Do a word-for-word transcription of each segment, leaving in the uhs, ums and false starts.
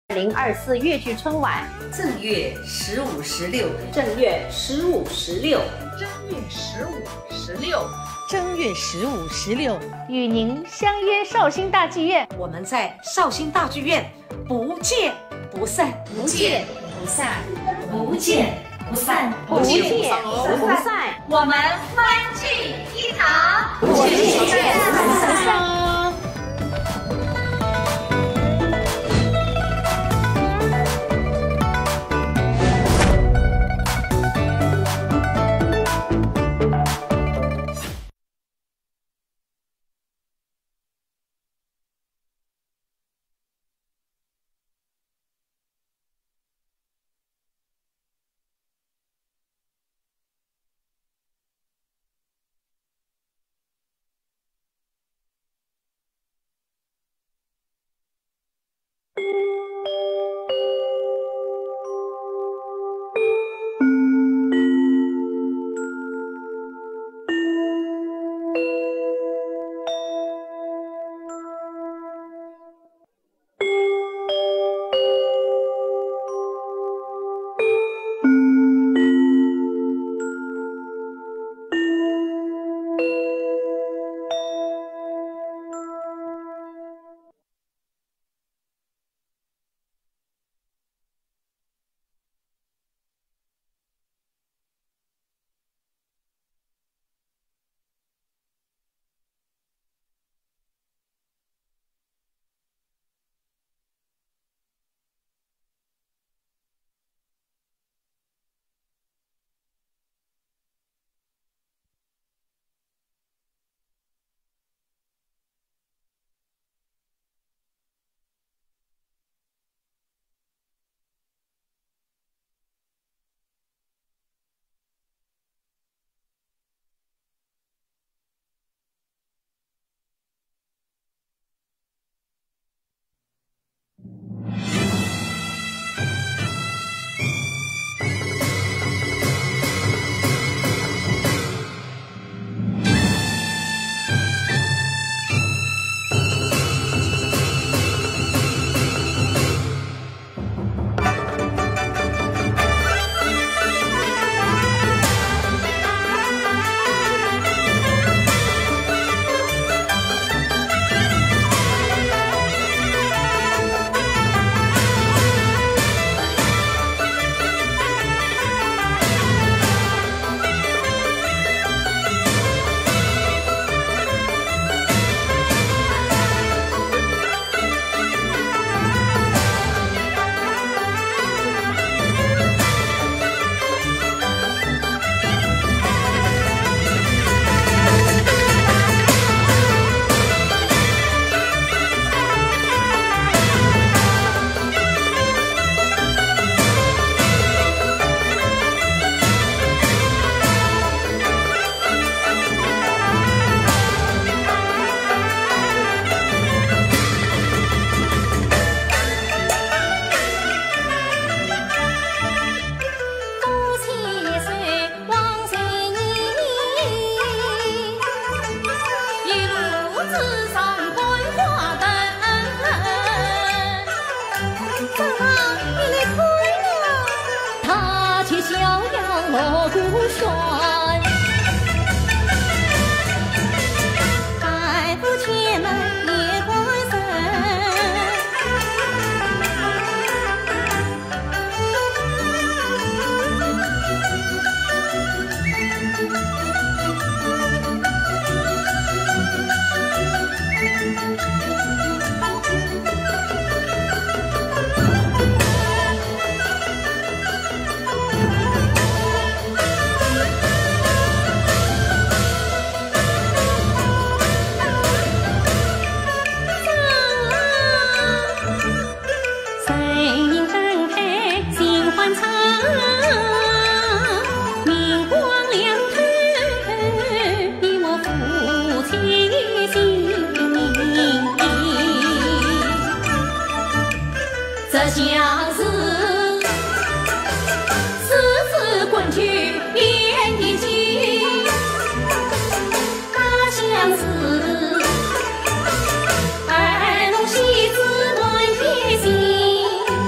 零二四越剧春晚， 正月十五、十六， 正月十五、十六， 正月十五、十六， 正月十五、十六， 与您相约绍兴大剧院。 我们在绍兴大剧院不见不散， 不见不散， 不见不散， 不见不散。 我们欢聚一堂， 不见不散。 儿童戏子暖贴心。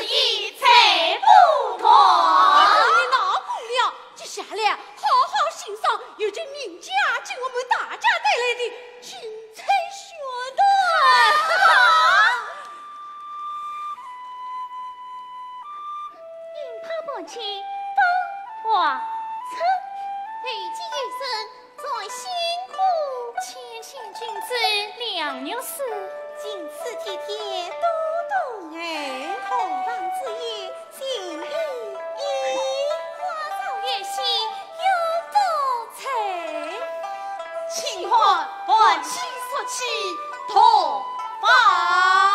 意才不妥。 你闹不了，接下来好好欣赏由这名家请我们大家带来的精彩学段。 银帕薄情，芳华春，累积一生在辛苦，谦谦君子两牛死， 今次体贴多懂哎，同房之夜心意意， 花草月夕有多彩， 情话半期所起同房。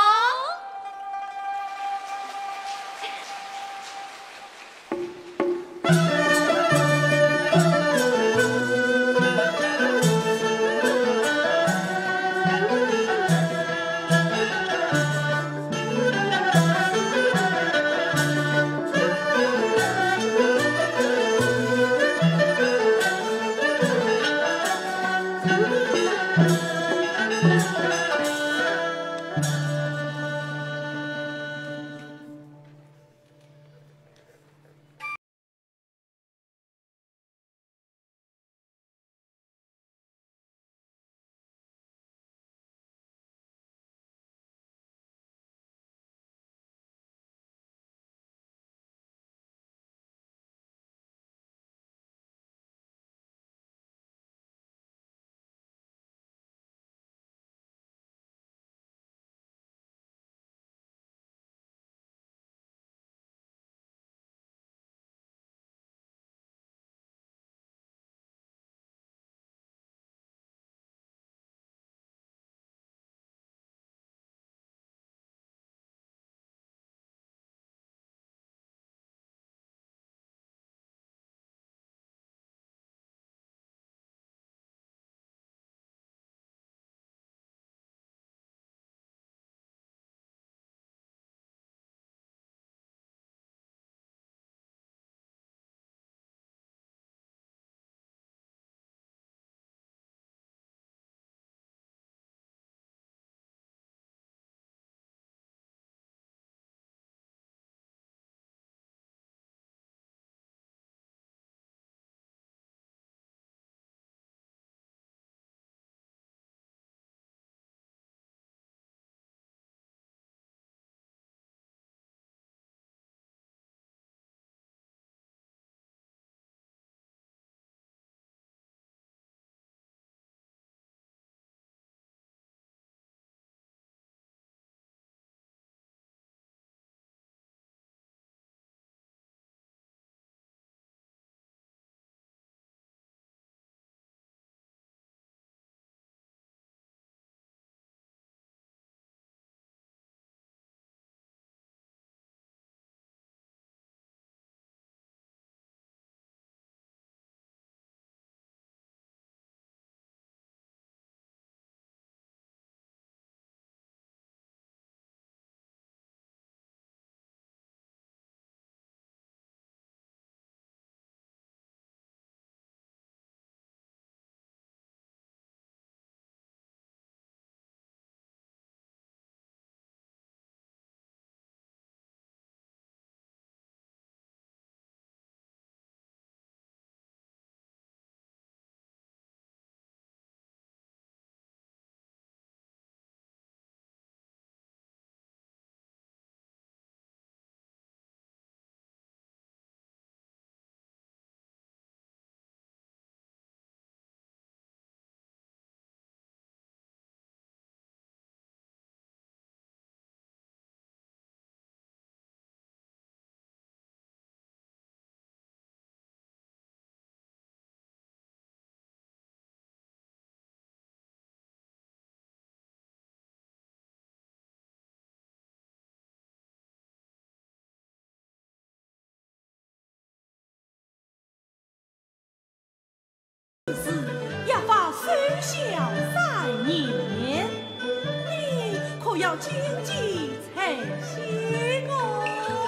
要把虽小三年，你可要谨记才行哦。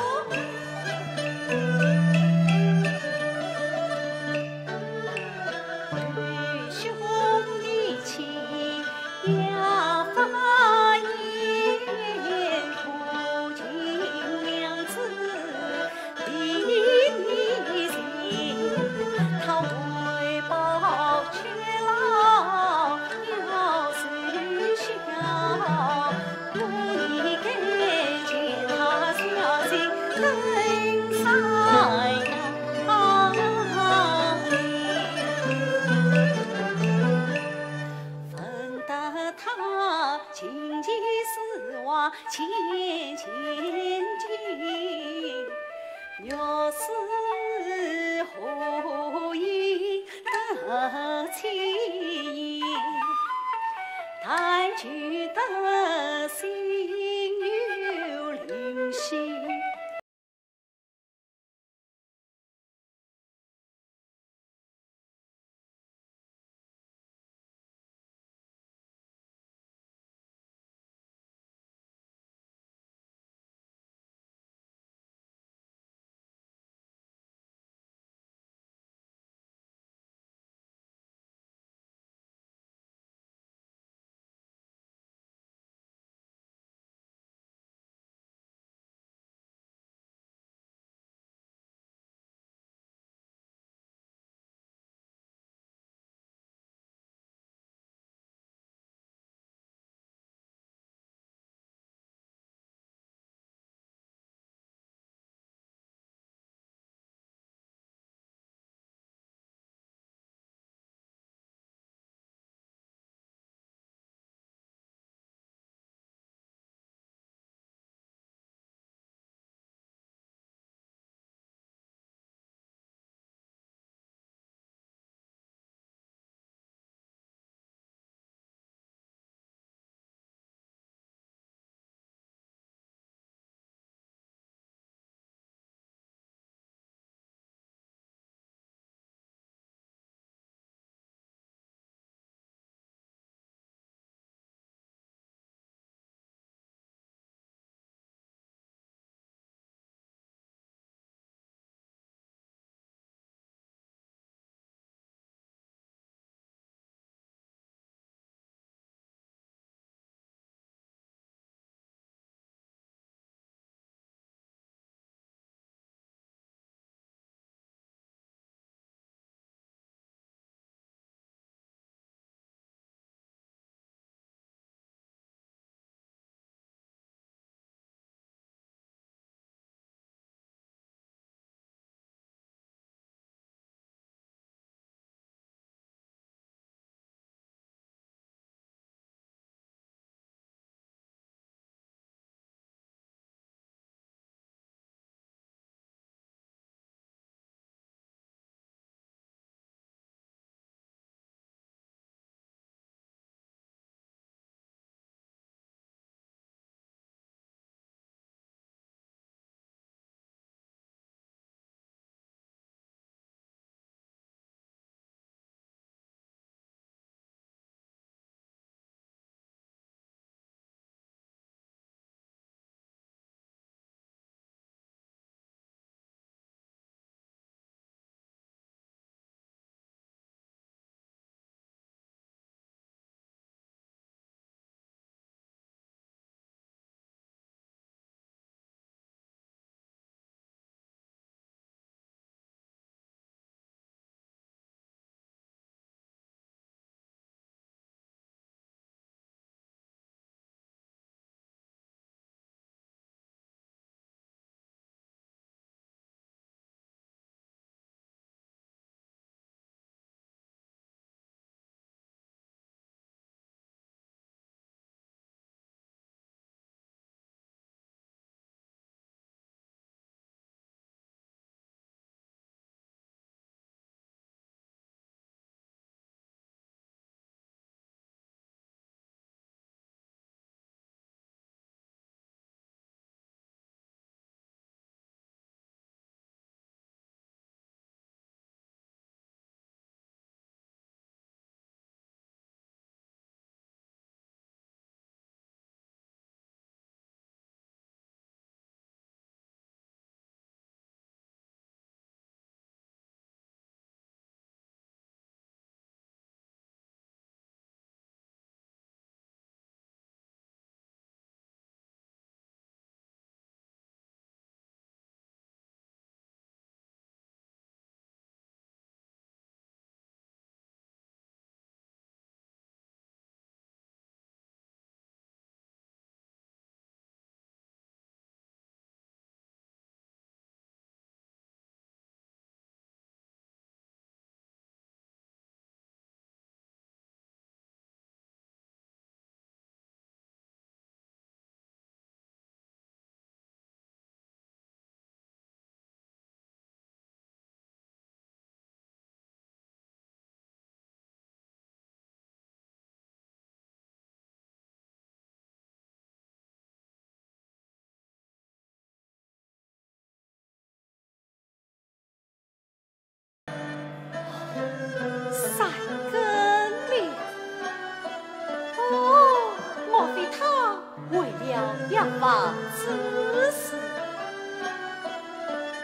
兄弟情要发言，不敬娘子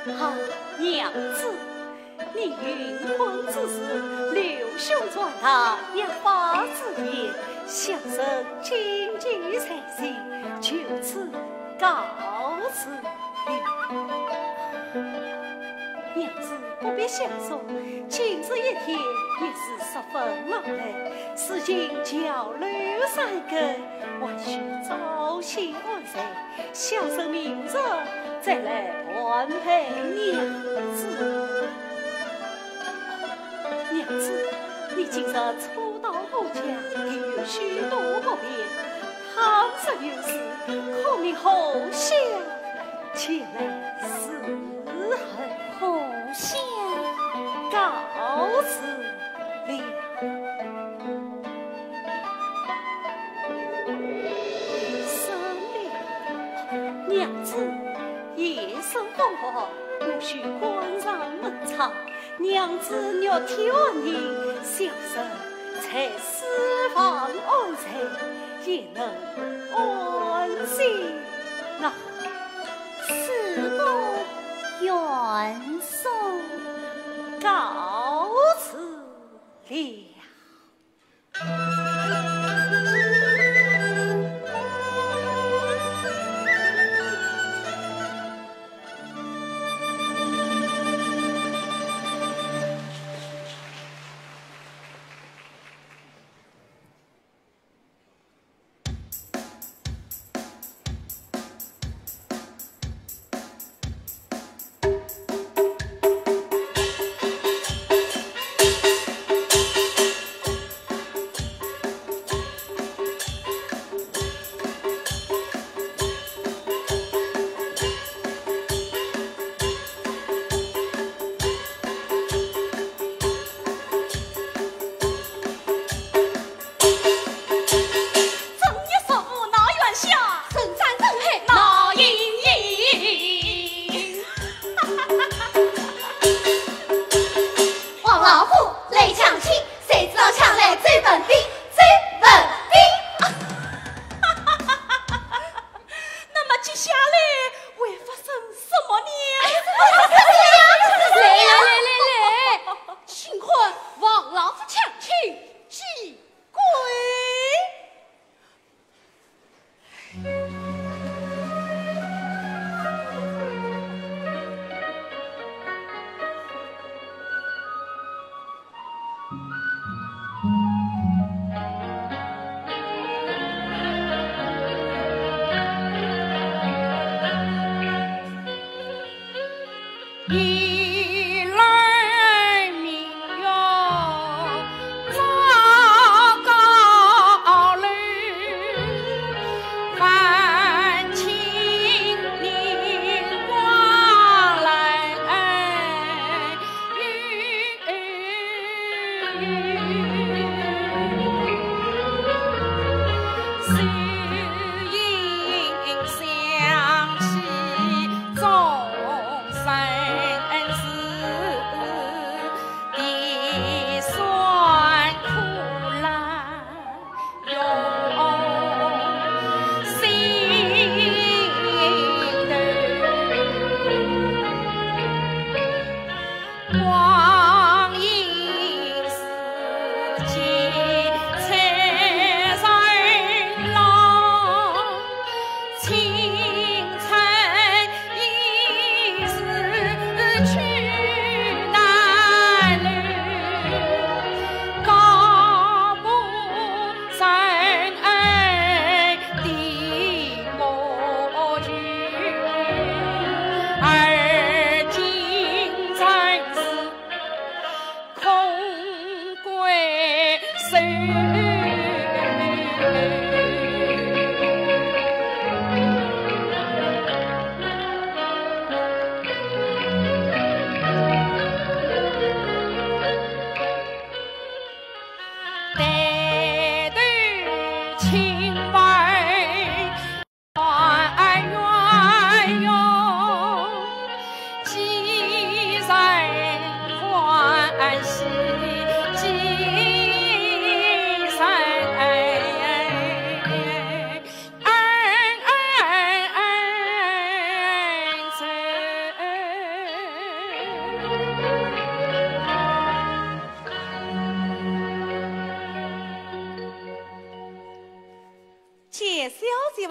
啊，娘子，你云婚之时，刘兄传达一花之言，相生经济财行，就此告辞了。娘子不必相送，今日一天也是十分劳累，事情交流三更，还需早些安睡，小生明日再来安排娘子。娘子，你今日初到我家，定有许多不便，倘若有事，可你后厢前来伺候。 后厢告辞了。生了，娘子，夜深风寒，我需关上门窗。娘子若天安宁，小生才私房安睡，也能安心啊。 此公愿送， 告辞了。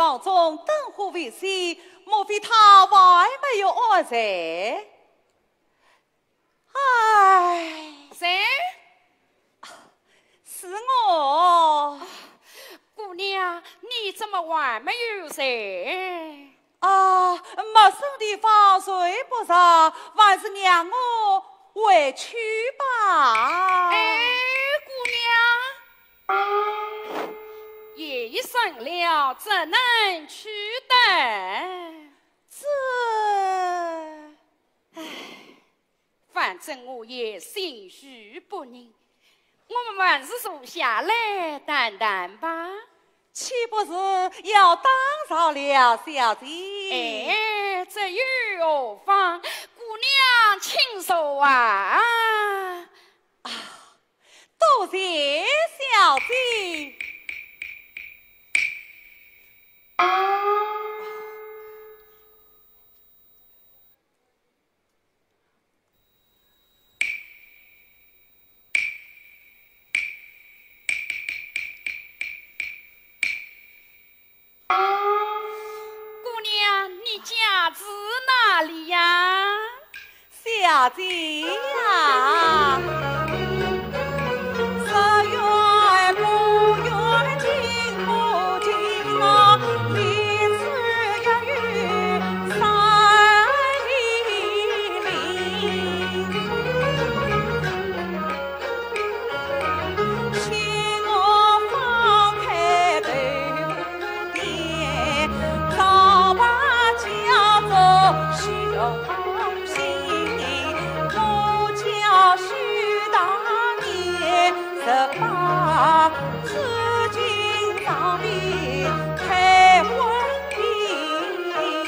房中灯火未熄，莫非他还没有安睡？唉， 谁？ 是我。 姑娘，你怎么还没有睡？ 啊，陌生地方睡不着，还是让我回去吧。 哎，姑娘，夜已深了，怎能去等？ 这，唉， 反正我也心绪不宁，我们还是坐下来谈谈吧。 岂不是要打扰了小姐？ 哎，这又何妨？姑娘，请坐啊！ 啊，多谢小姐。 姑娘，你家住哪里呀？ 小姐呀，十月不远，近不近啊？离此一隅三里林。请我放开头点，早把叫做雄心，我叫许大年十八，紫金上面开婚礼，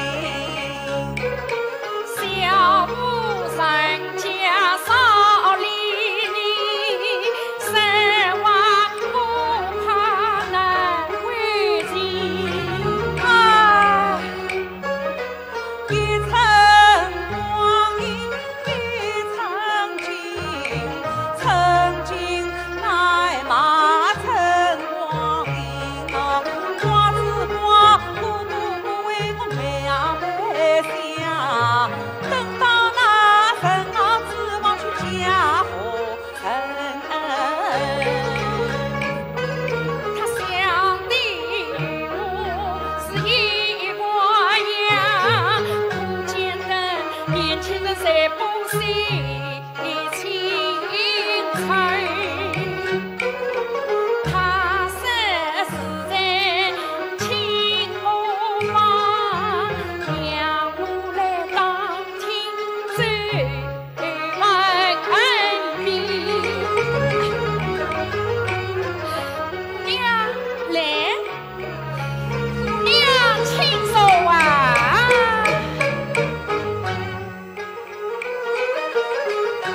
小妇人家少离离，生娃不怕难为情。 啊，一层光阴一层金，曾经乃马曾光阴啊，花子花姑姑不为我两杯香，等到那人啊指望去嫁祸人。 他想的与我是一模样，不见得年轻人谁不惜青春？他生是在青河房，让我来当听追问恩庇。娘来，娘请坐啊！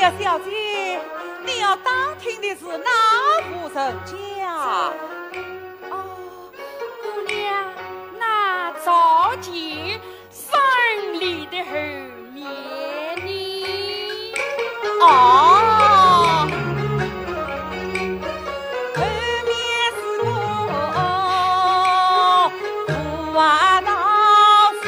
了，小姐，你要打听的是哪户人家？ 哦，姑娘，那早前山里的后面呢？ 哦，后面是个富啊道士，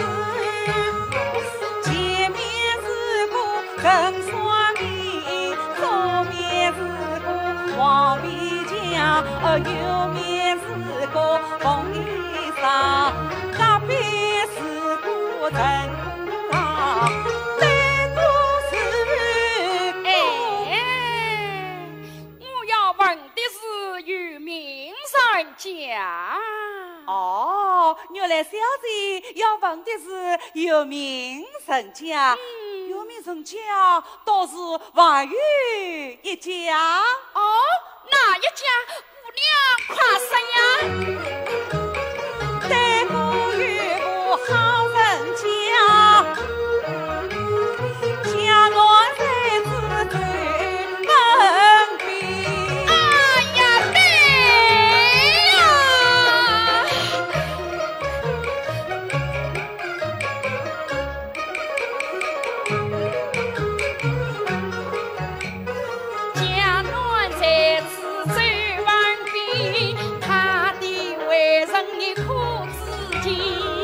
前面是个陈双明，左面是个黄皮匠，呃，右面是个冯医生，那边是个陈姑郎，再多是个。 哎，我要问的是有名人家。 哦，原来小姐要问的是有名人家， 嗯有名人家倒是还有一家。 哦，哪一家？姑娘快说呀！ 这个有个好人家，家乱才子最门边。 哎呀，对呀！家暖才子最顽皮，他的为人你可知情？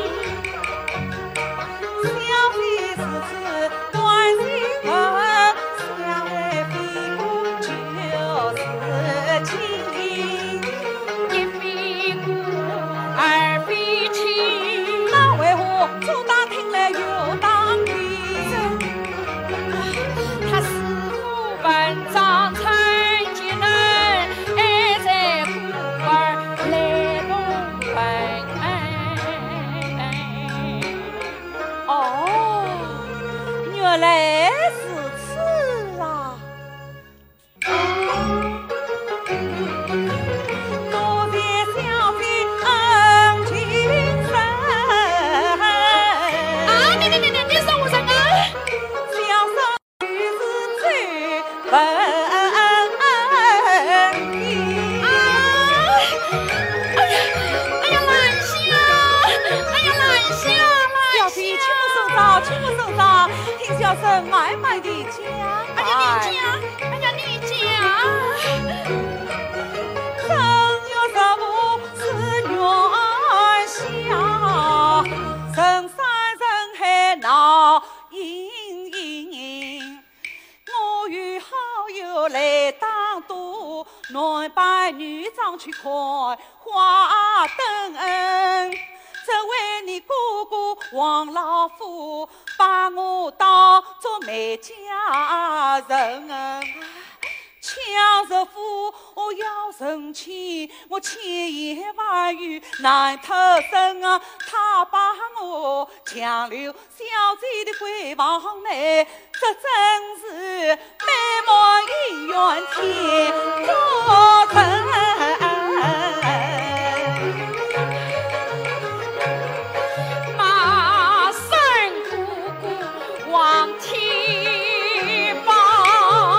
小姐是指关心人，相爱非故就是情。 一非故，二非情。 那为何左打听了右打听？ 他师傅文章成绩能，爱在故儿来弄分。 哦，原来是此啊！多谢小姐恩情深。 啊，你你你你你说我什么？ 小生就是最本意。 啊！哎呀，哎呀，难下！哎呀，难下了！ 小姐，请我手上，请我手上，听小生慢慢的讲。 哎呀，你讲！哎呀，你讲！ 正月十五是元宵，人山人海闹盈盈。我与好友来当渡，男扮女装去看花灯。这位你姑姑王老夫把我当作媒家人，强媳妇我要成亲，我千言万语难脱身啊！他把我强留小姐的闺房内，这真是美梦姻缘天作成。 马生姑姑望天帮，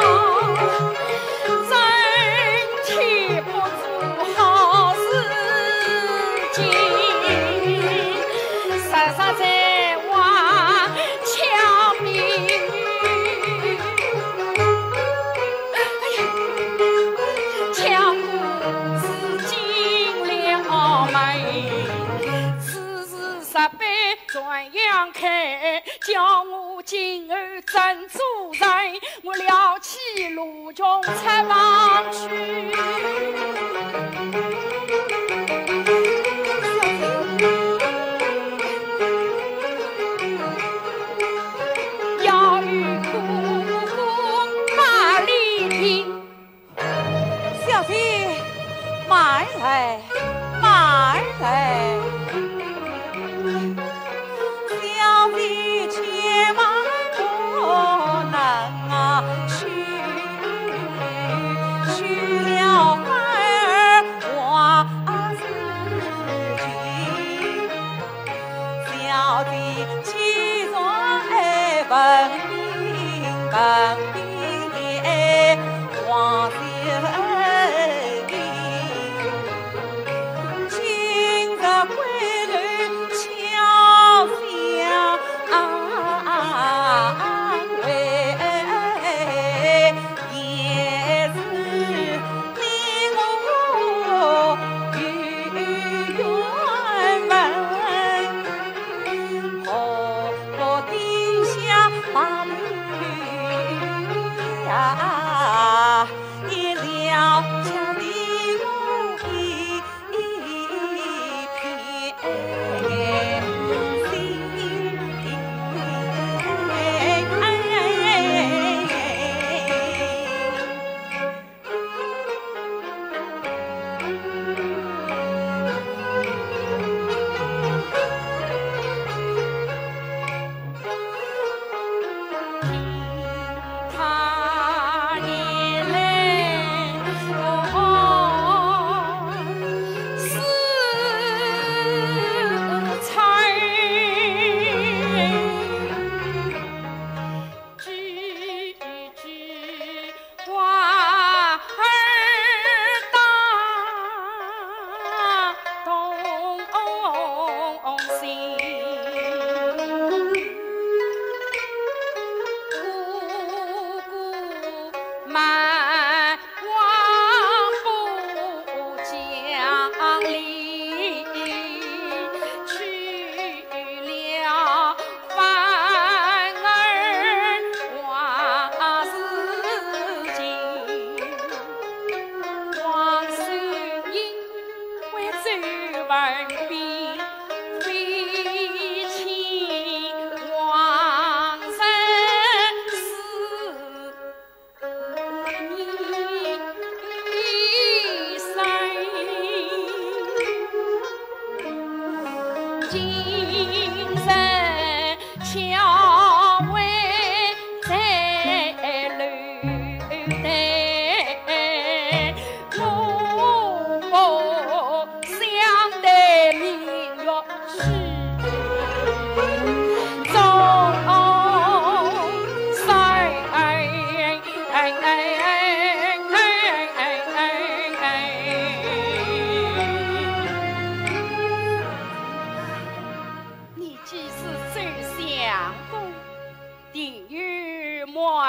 真替不住好事情，实实在往抢民女。哎呀，抢故是金两妹。十杯转阳开，叫我今儿真做人，我撩起路中出房去。要与姑姑把礼听， 小姐，慢来，慢来。小姐千万不能啊去，去了反而忘自己。小姐起床哎，问明问明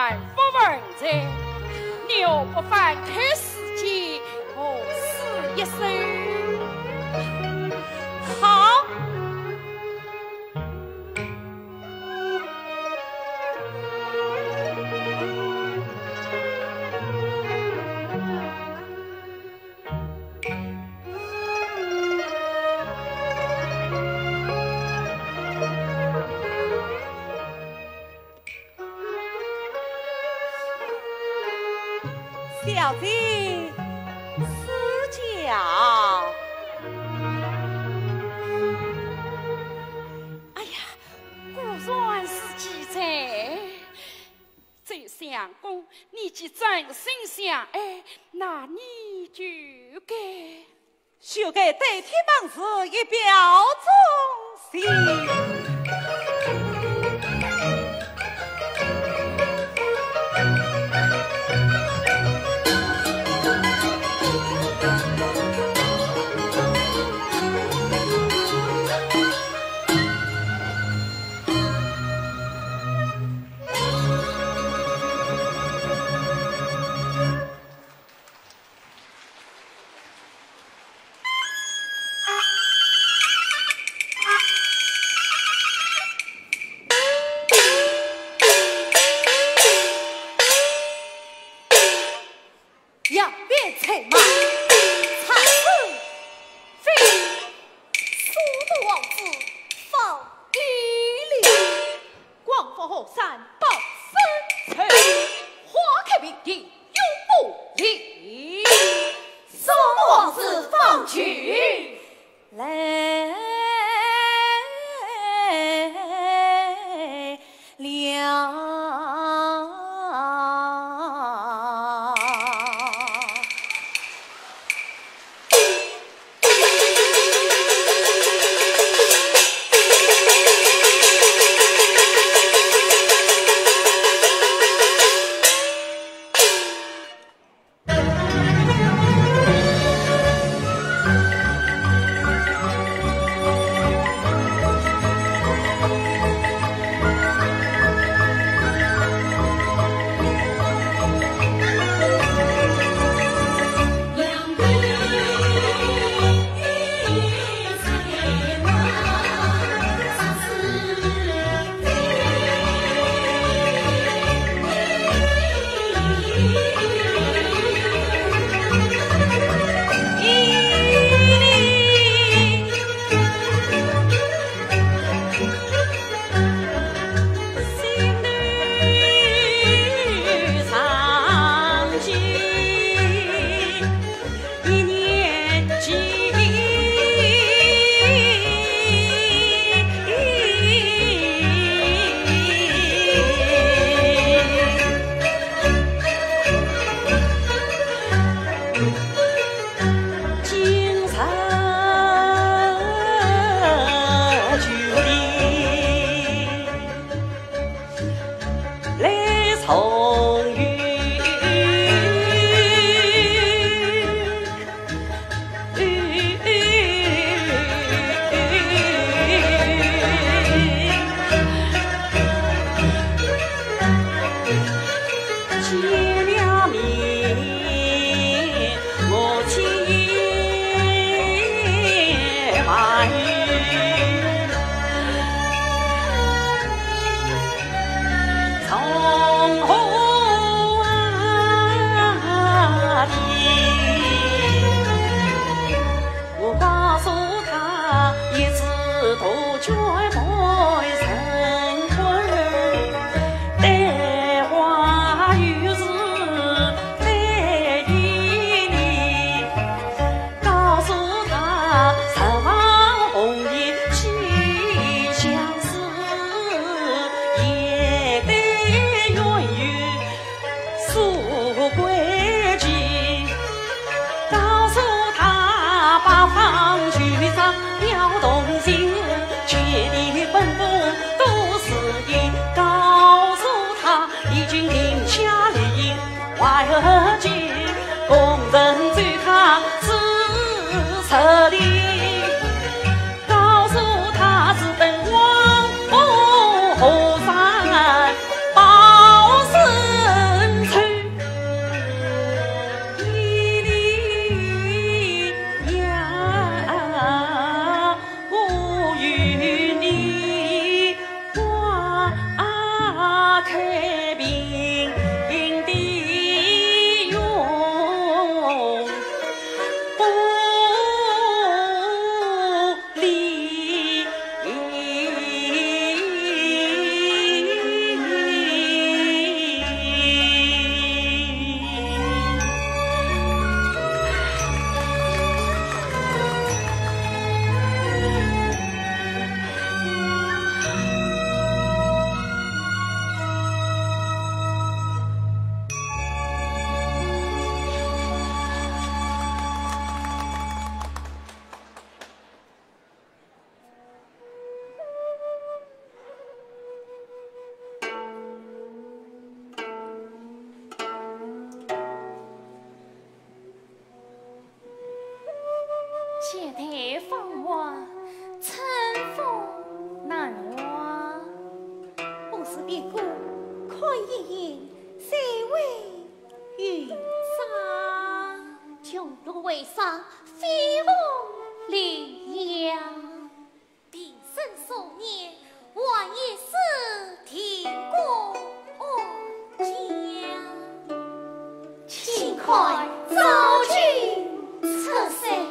万不问在，牛不翻开世界，我死一生。 好。小姐，私教。 哎呀，果然是记在。这相公，你既真心相爱，那你就该就该对天帮子一表忠心。 扬鞭策马，残死非速度王子放一里， 广佛后山报生辰， 花开平地永不离。送王子放去来了。 后山报死。 开平的用，不离。 前台芳华，春风难忘。 不是别个，看一眼，谁为云纱？穷途为上，飞鸿领扬。平生所念，万一是天公降。请快早君出山。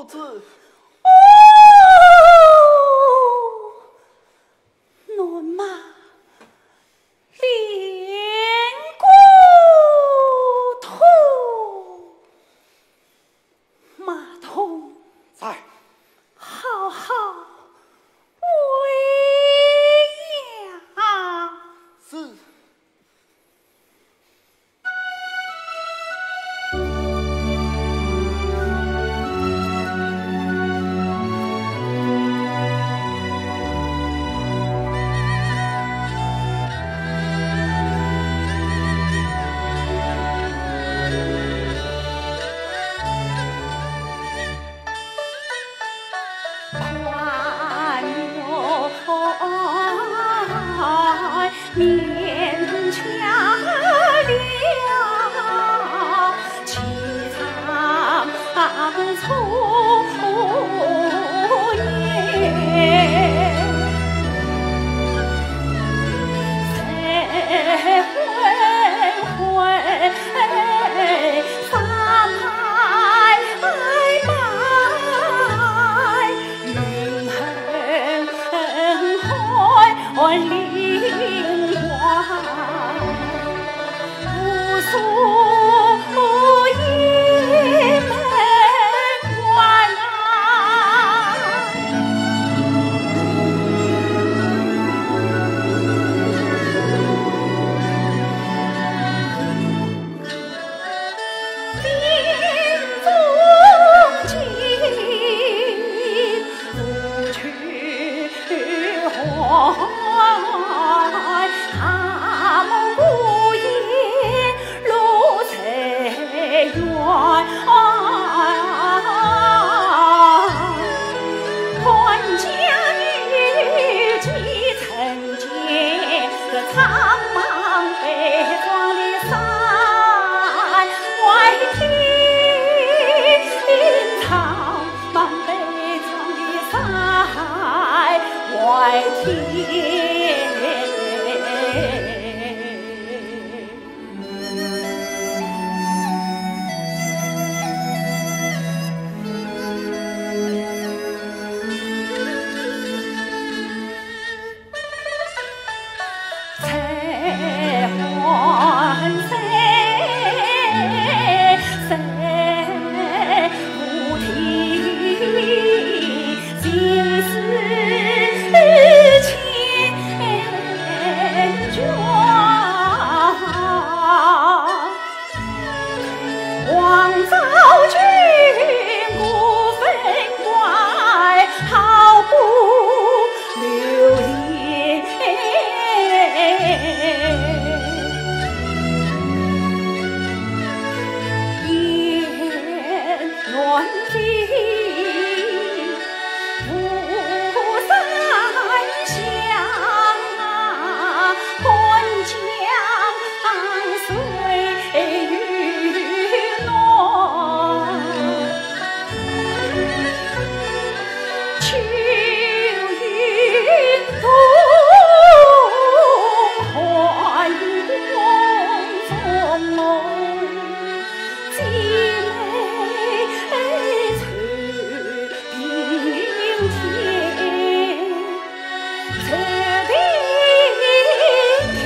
夫子。 驽马连骨头，马童在， 好好喂养。 是。 面颊了凄苍粗颜，谁会会三海白云海里无数夜门关啊，林中景不去还。他们孤雁路随远，看家女几曾见个苍茫悲壮的山外天，苍茫悲壮的山外天。王昭君孤坟外，好不留恋。燕鸾飞，雾山乡啊，还将岁月。秋云通，寒光中梦，姐妹翠并天，翠并天。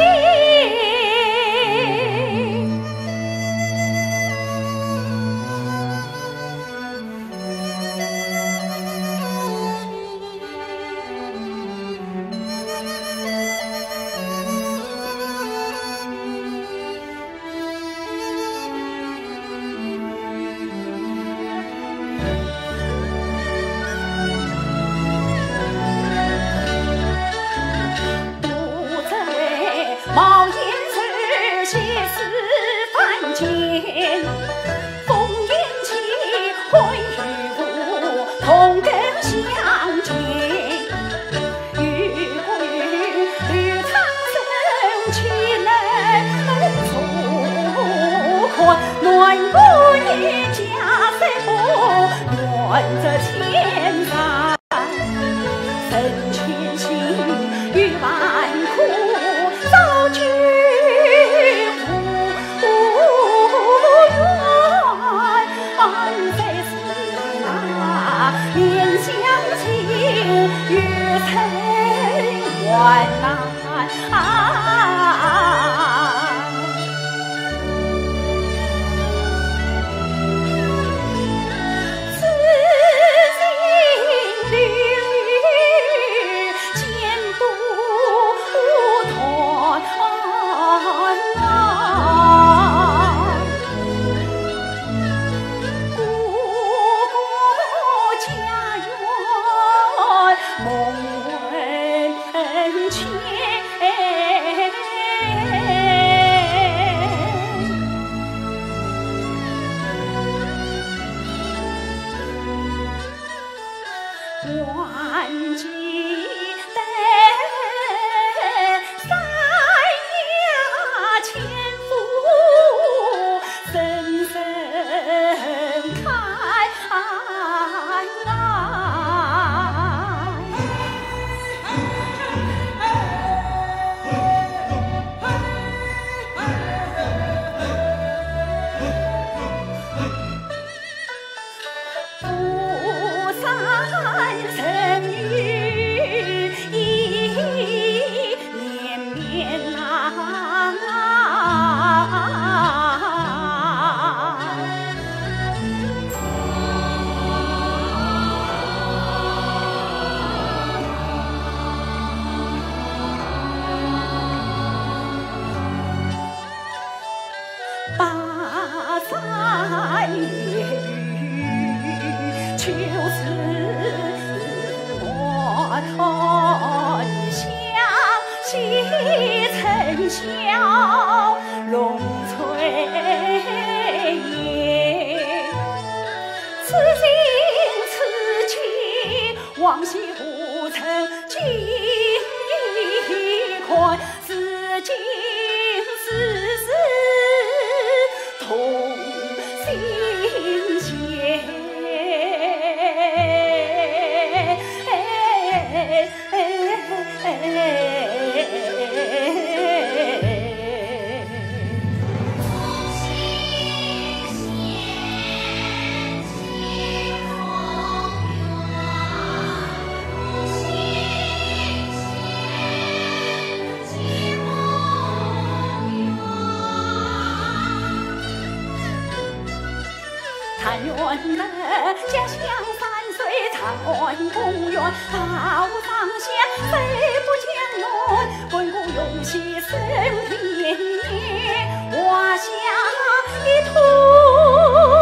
冒烟水，写诗凡间，烽烟起，魂与雾同根相见。玉骨绿苍生，岂能诉困？暖骨一家谁不愿这千山？生前心与万苦。早知无缘，安在是难。 越曾万难。往昔不曾几宽，此今丝丝同心弦。但愿的家乡三岁长安公园，大武当先飞不见乱，滚古永熙生天年，华夏一统。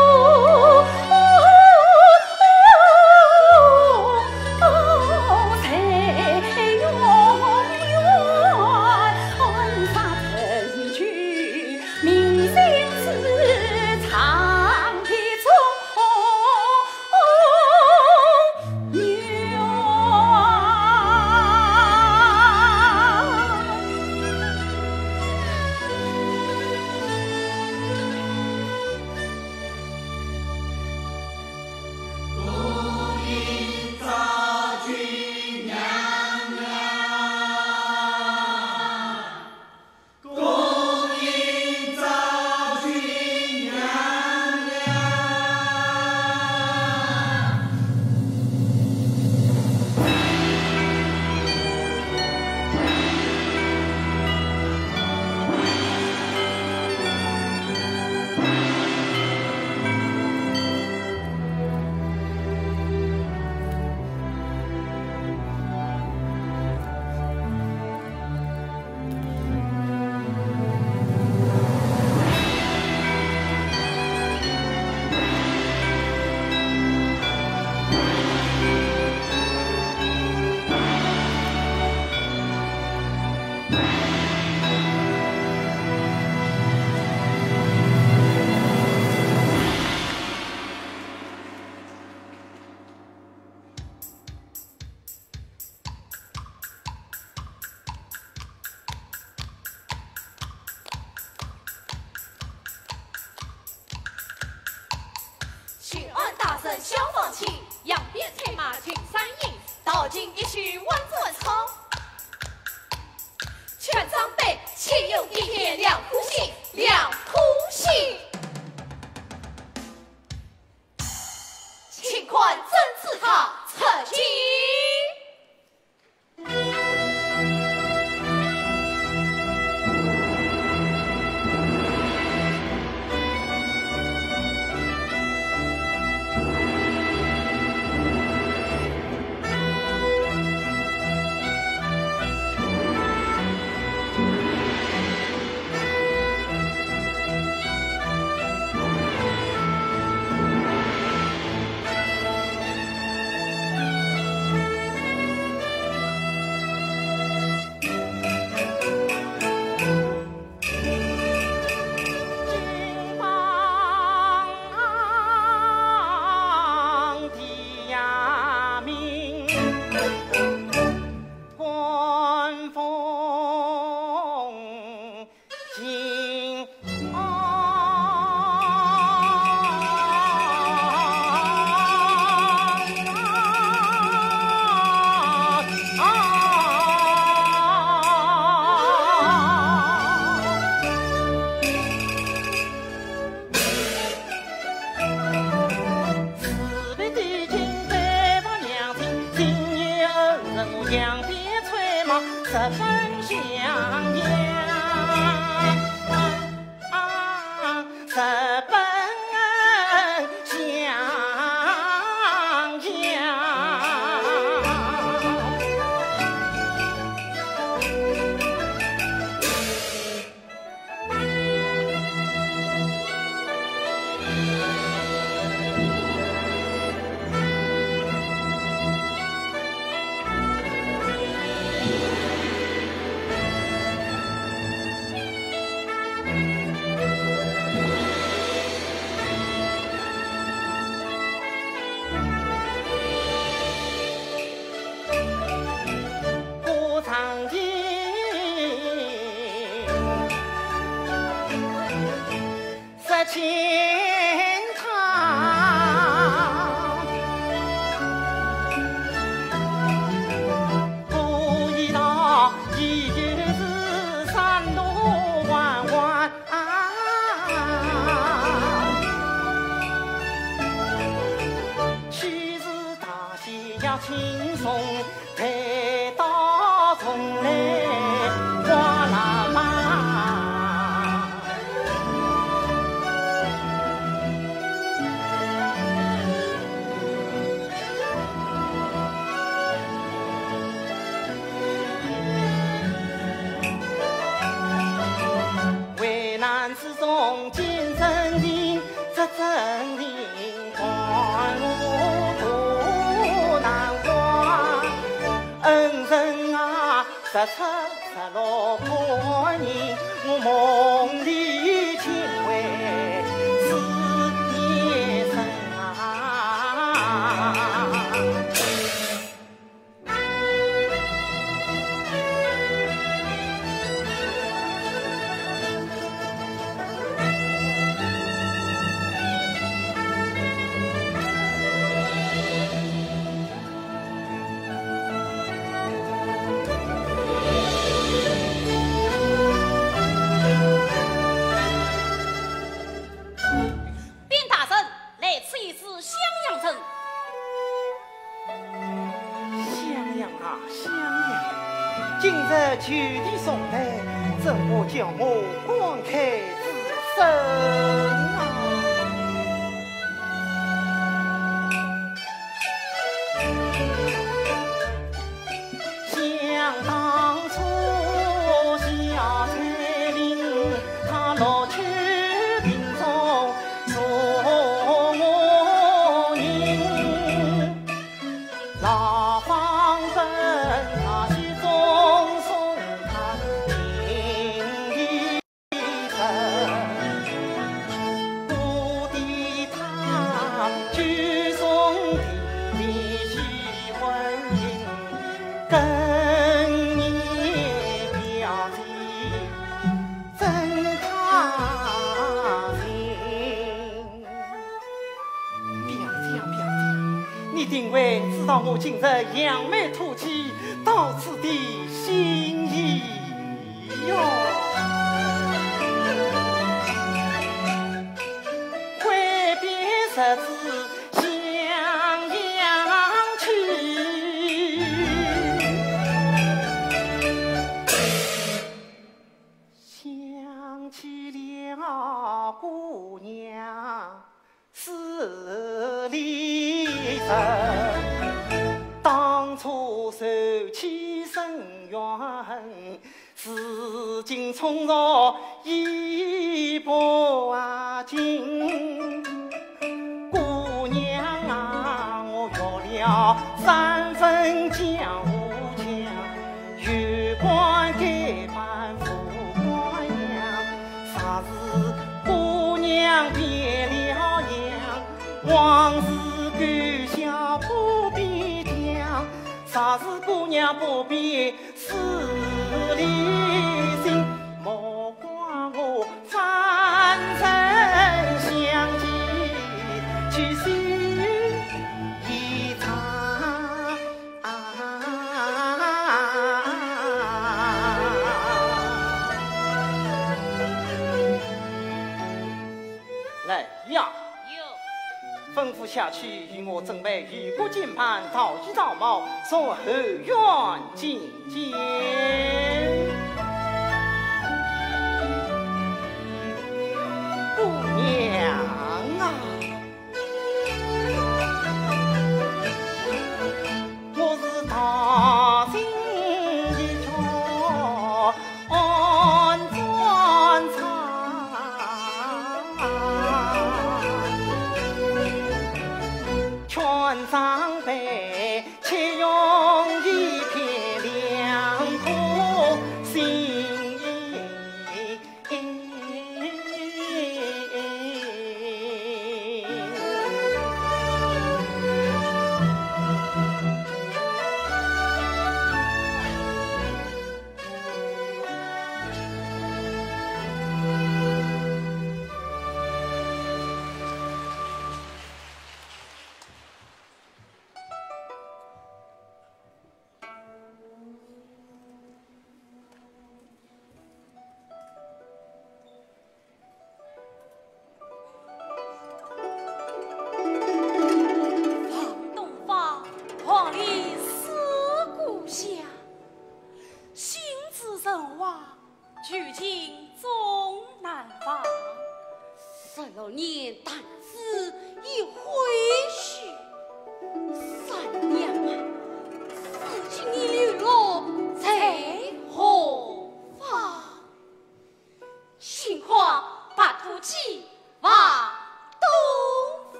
巡安大圣消防旗，扬鞭策马群山影，道尽一曲万座唱。全场北，岂有地铁两哭戏，两哭戏。请看真刺他成绩。 人我扬鞭催马，直奔襄阳。直奔襄阳。前堂，不知道依旧是山路弯弯，去时大喜要轻松，抬到从来花喇嘛。之中见真情，这真情看我多难忘。恩人啊，十七十六个人，我梦里情为是夜深啊。今日就地送来，怎么叫我光开自身啊？想当初小翠玲，她落去病中送我人，老方分她心。你定会知道我今日扬眉吐气到此的心意哟。挥别十字襄阳去，想起了姑娘思里人，当初手起深缘，如今冲入一把金。姑娘啊，我约了三分江湖腔，月光该伴富光阳。啥时姑娘变了样，往事感想不必讲。啥时姑娘不必思里心，莫怪我翻身相见去心一场。来呀，吩咐下去，与我准备雨过金盘，早衣早帽，送后院觐见。姑娘啊，我是大心一朝安专长，全上辈且用一片良苦心。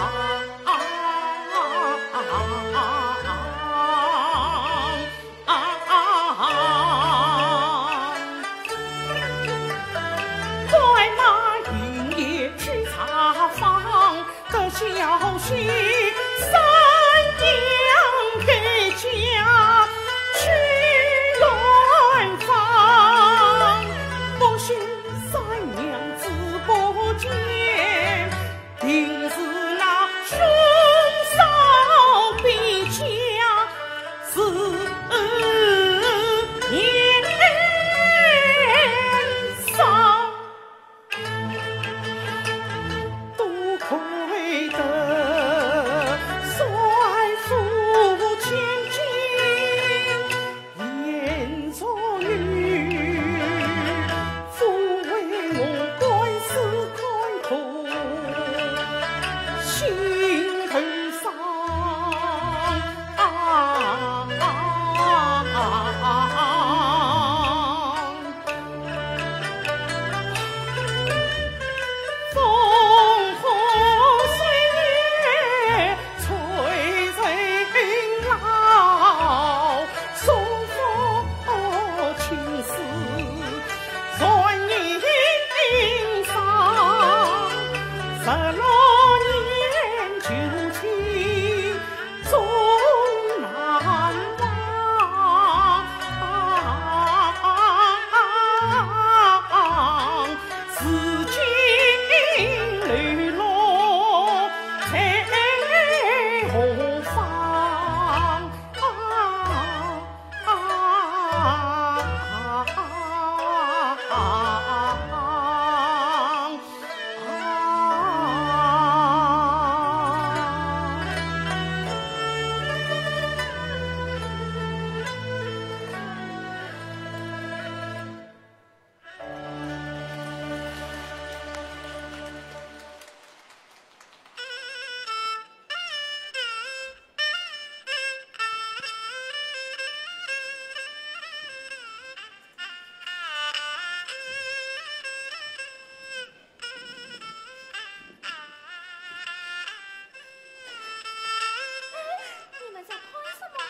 啊教训三娘给家去乱放，不许三娘子不见，定是那兄嫂比家是年少，多亏得帅父千金严作女，父为我官司开口，心头伤啊风花岁月催人老，送佛情丝传人伤，十六年旧情终难忘，至今泪落在何方？ 你们在看什么？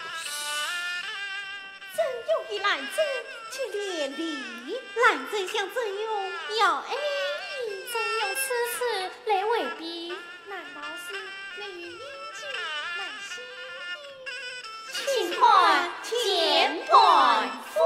真有一兰子去连理，兰子想怎样要哎， 怎用此事来为避？难道是你应景难心意？ 请看前段夫。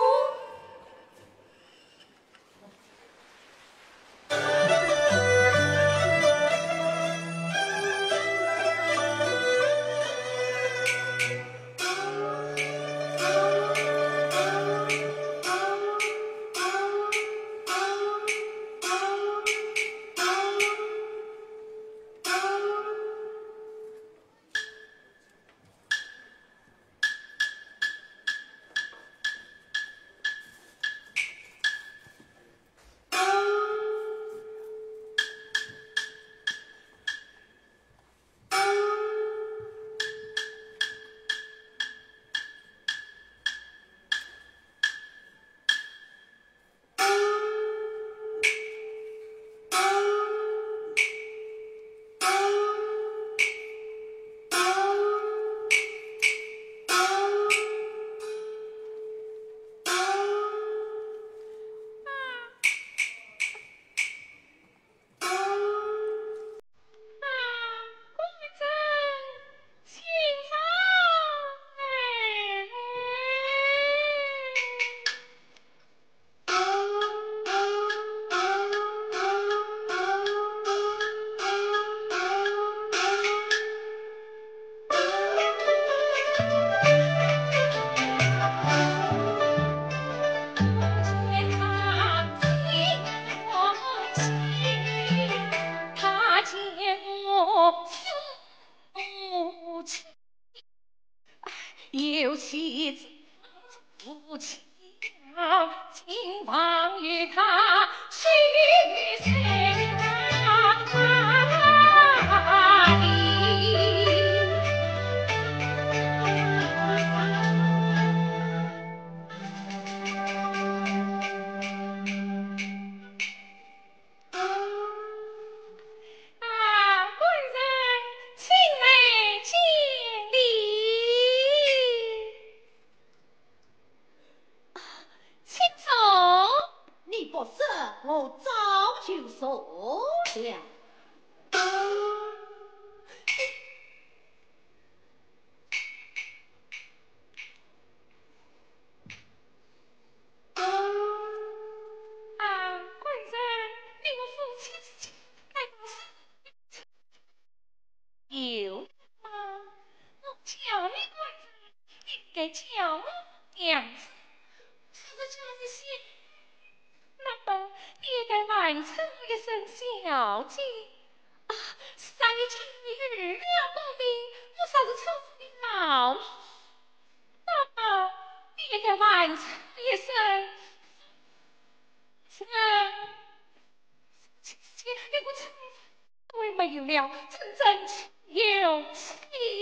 有妻子夫妻今望与他须谁哪里？啊，官人请来见礼。请坐。 你不是，我早就说了。 万称一声小姐啊，三日七日两公明，我啥子处的好？那你个万称一声，啊，这这我真我也没有了，真真情有情。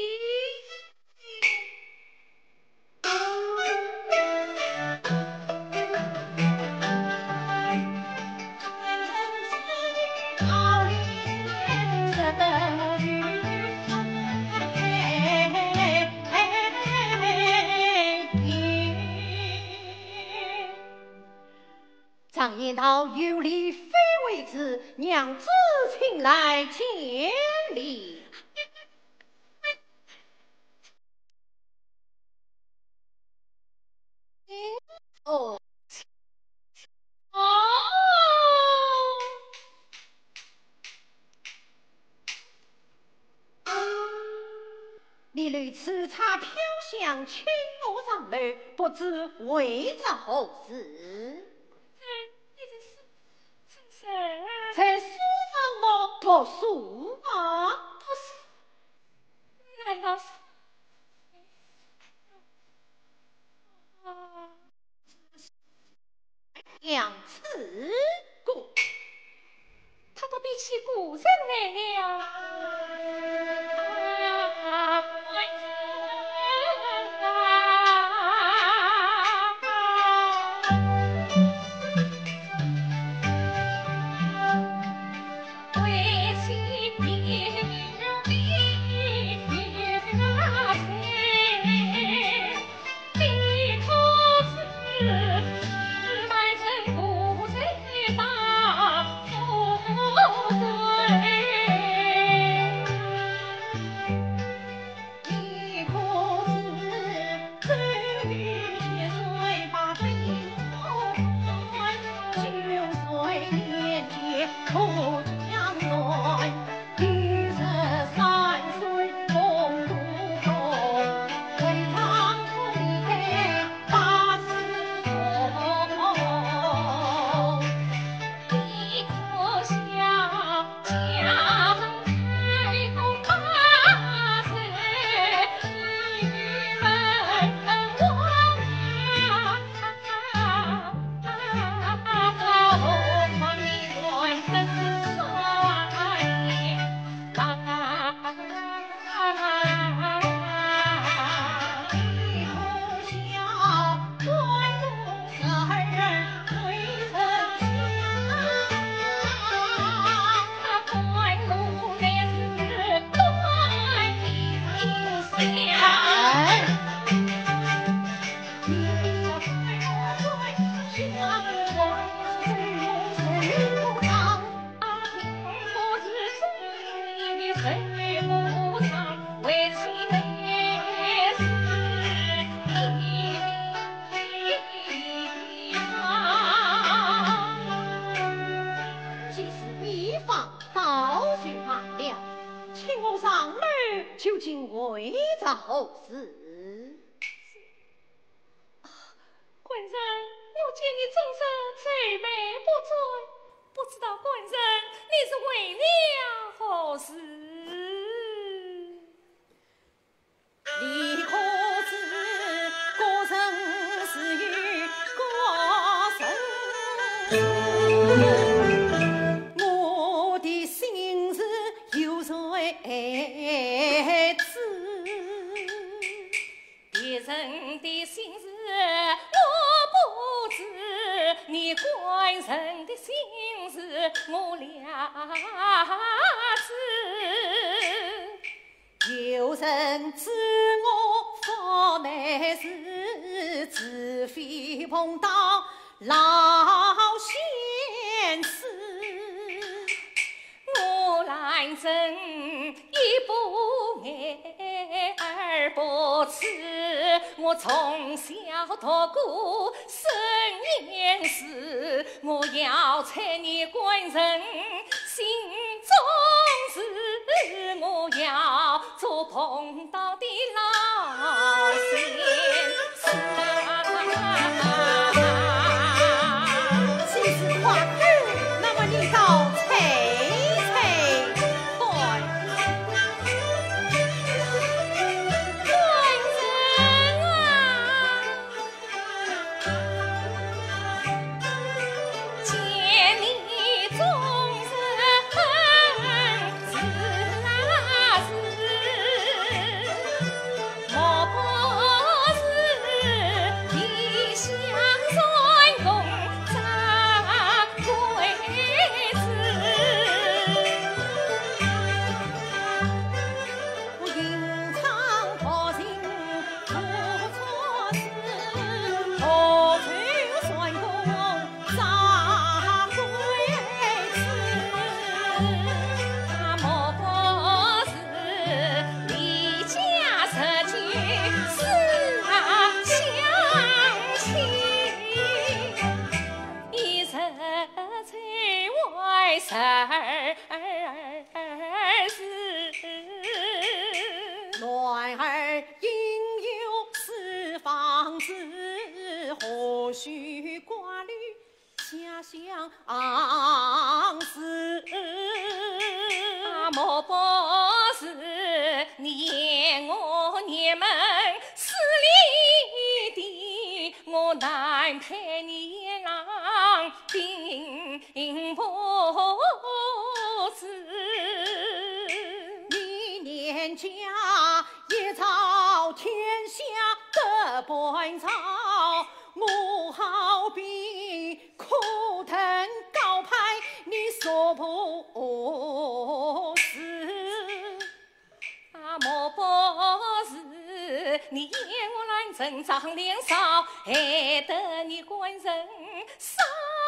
常言道，有理非为之，娘子请来千里。哦哦， 你屡次差飘香，请我上楼，不知为着何事？在书上我读书啊， 不是，难道是？啊， 两次过， 他都比起古人来了。啊，为妻别离那天，你可知满城古贼大富贵？ 你可知周瑜千岁把兵还，九岁年节出江南，第十三岁攻都中，为长空离开八十重。 你可笑江开后八十玉门关啊， 后方你来生三年，你可笑关公十人追丞相。 关公烈士断定下。我是生你的水无常，为妻内是一方。 既是比方倒叙满了，请我上楼究竟为着何事？ 官人，我见你终身最美不尊，不知道官人你是为了何事？ 你可知国人是与国人，我的心事有谁知？ 别人的心事我不知，你官人的心事我了知。 有人知我方乃是，只非碰到老先生。 我兰真一不爱二不痴，我从小读过生言诗，我要猜你官人心中事，我要做公道的老先生。 既是夸口，那么你来事鸾儿应有四方子，何须挂虑家乡事？ 莫不是念我娘们死里的，我难陪你郎并不知。 你念家也遭天下的本草，我好比苦藤高攀，你所不是。 啊，莫不是你言我来增长年少，害得你官人少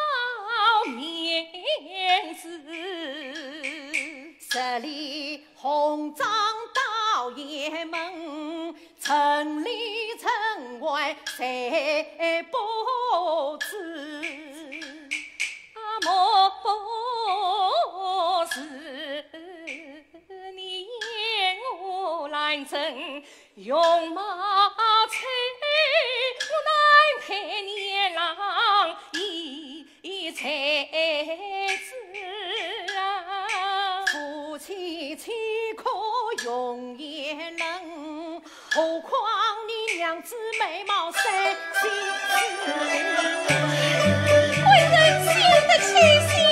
面子。 这里红掌到爷门，城里城外谁不知？ 啊，莫不是你言我来争用马车，我难陪你郎一一才子啊！ 夫妻岂可永远冷？何况你娘子美貌三心思， 为人心的气息。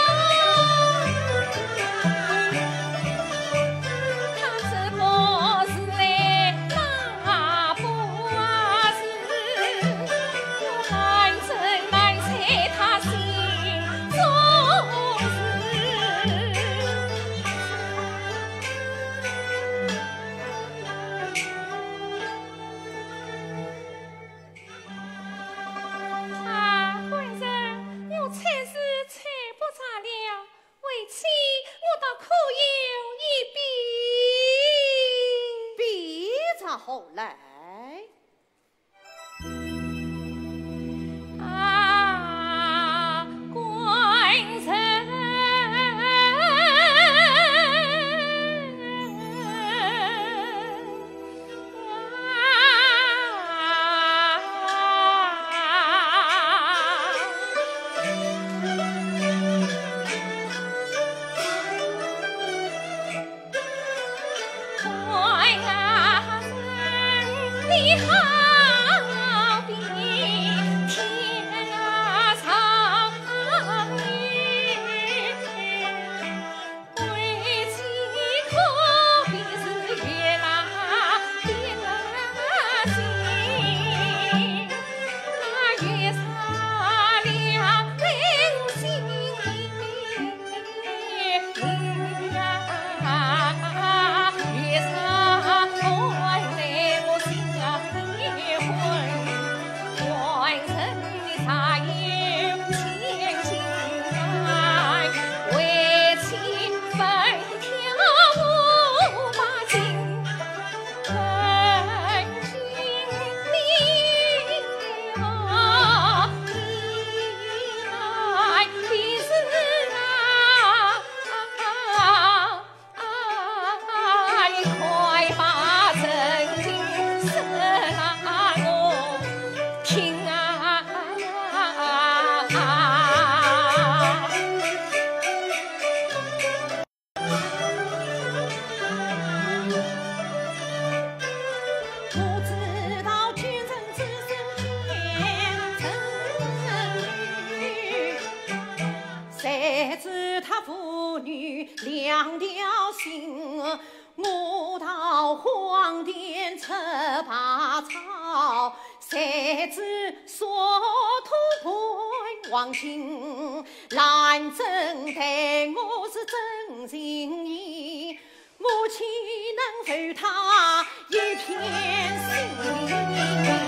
后来啊，官人你好比天上月，归期可比是月拉月心，月洒两人心啊，月洒换来我心。 两条心，我到荒殿吃拔草，谁知所图本王亲，兰真待我是真心意，我岂能受他一片心？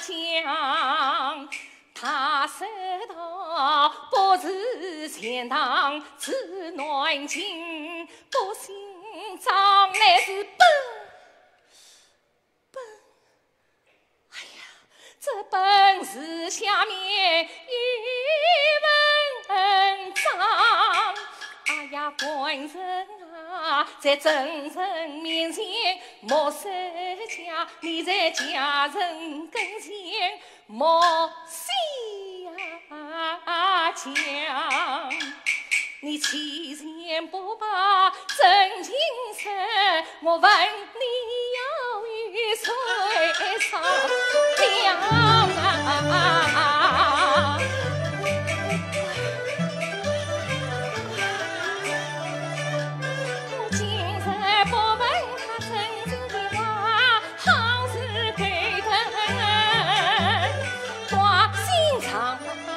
将，他受到不是钱塘自南京，不姓张乃是本本。哎呀，这本是下面一文章。哎呀，官人啊，在真人面前莫收家，你在家人跟前莫戏呀讲。你欺钱不把真情实，我问你要与谁商量啊？我今日不问他真正的话，好事给人挂心肠。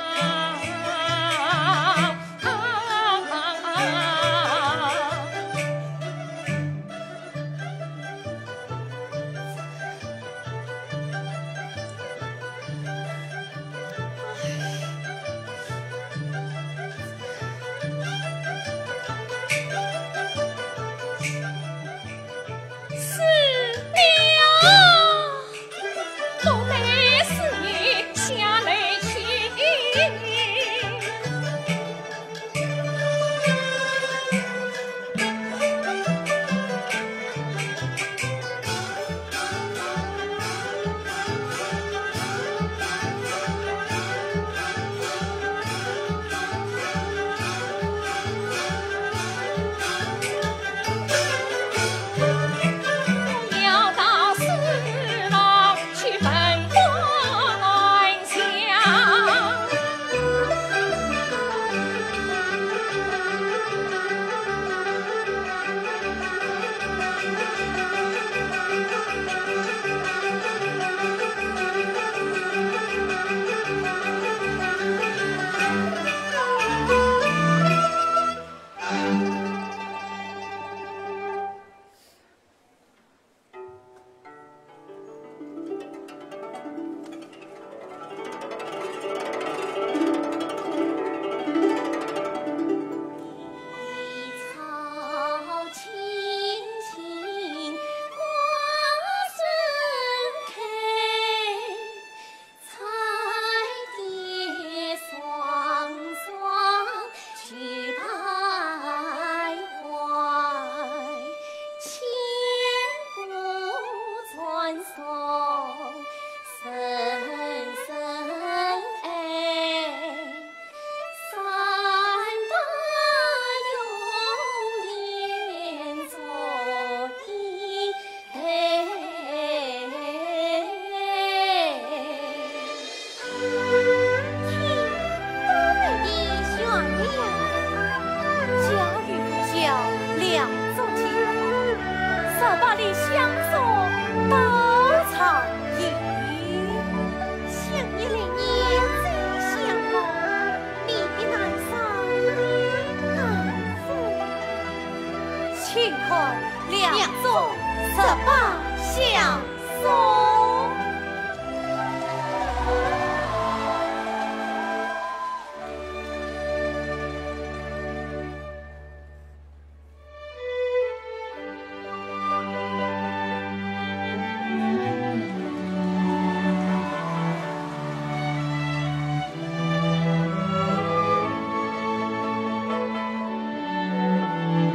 请看两座十八相送。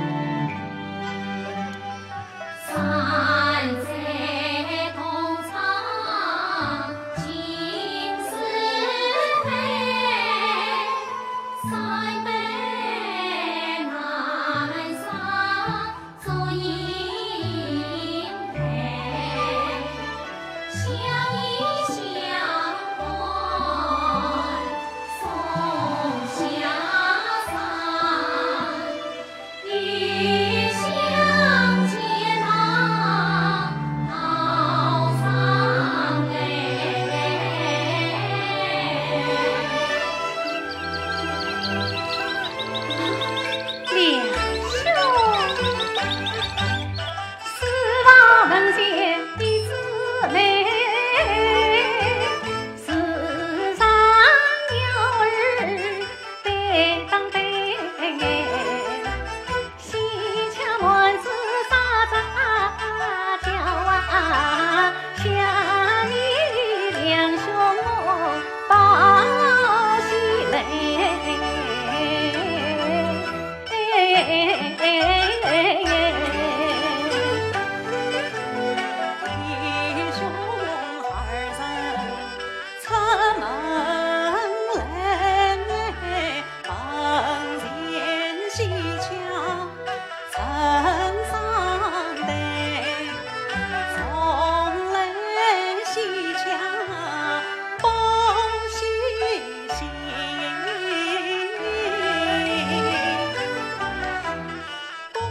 三载同仓。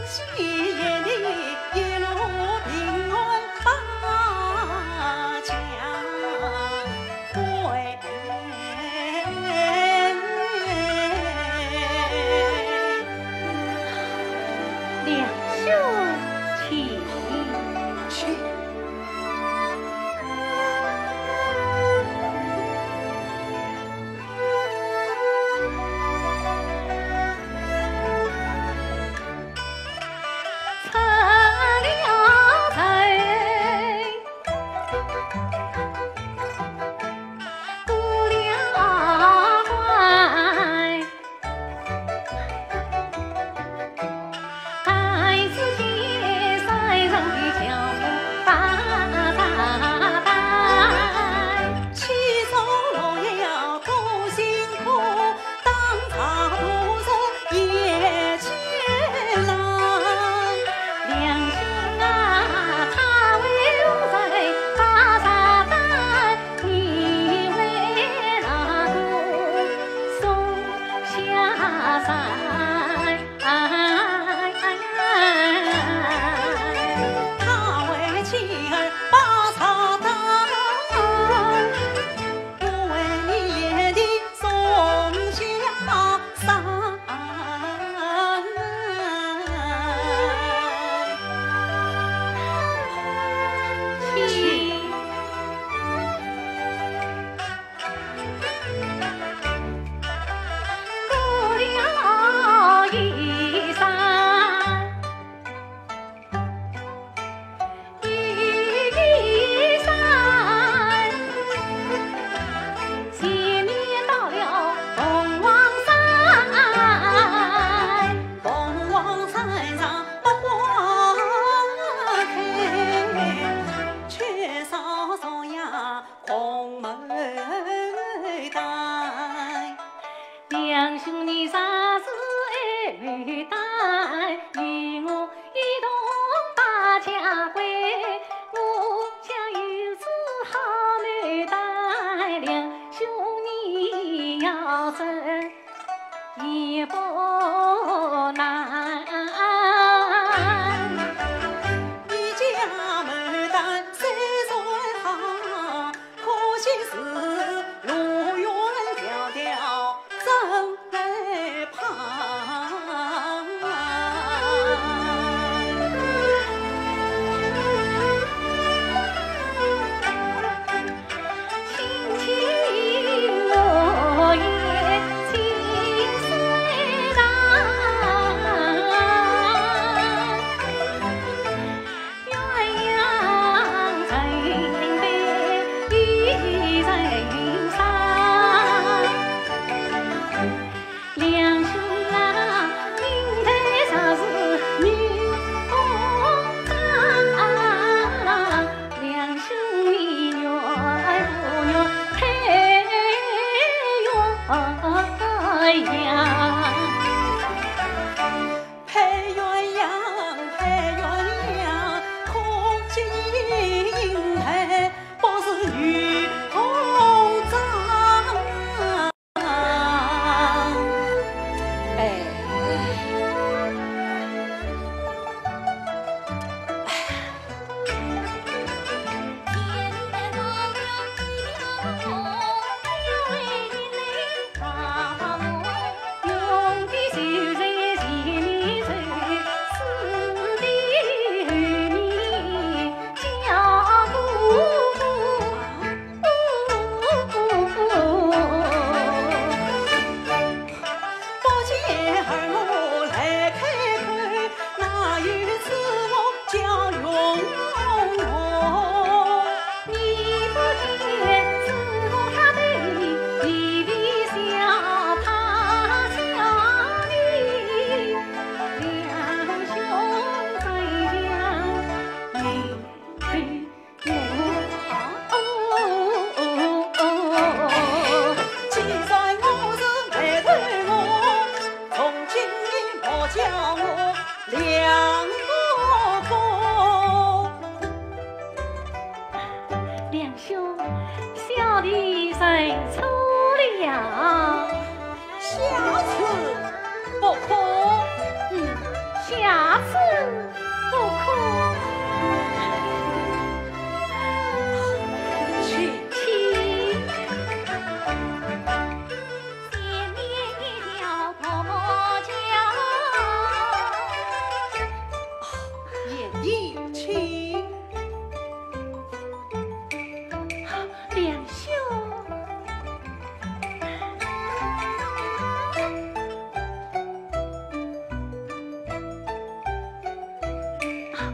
下次不可，嗯，下次。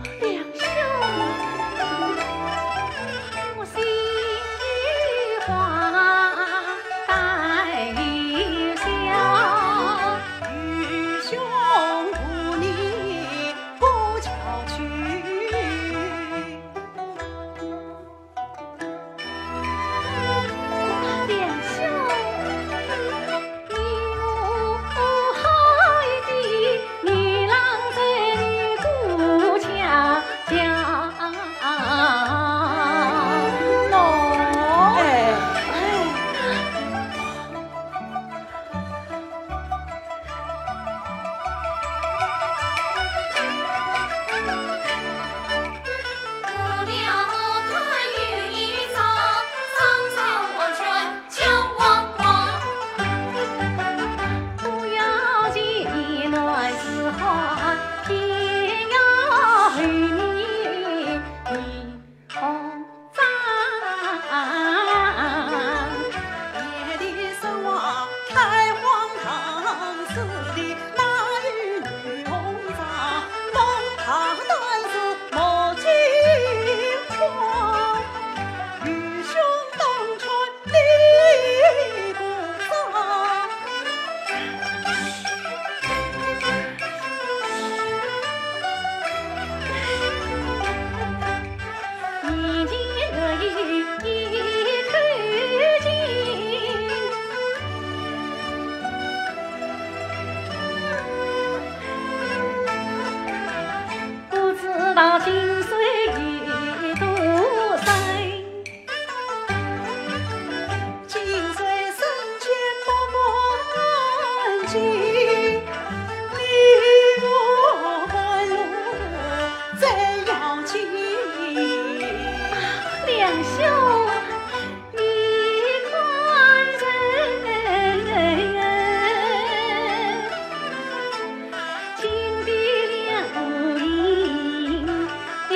到今岁已多岁，今岁生前莫忘记，你我半路再要紧。两兄，你宽仁，今的两银。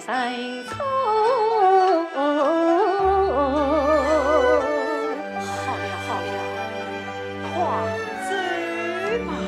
神错。 好了好了，快走吧。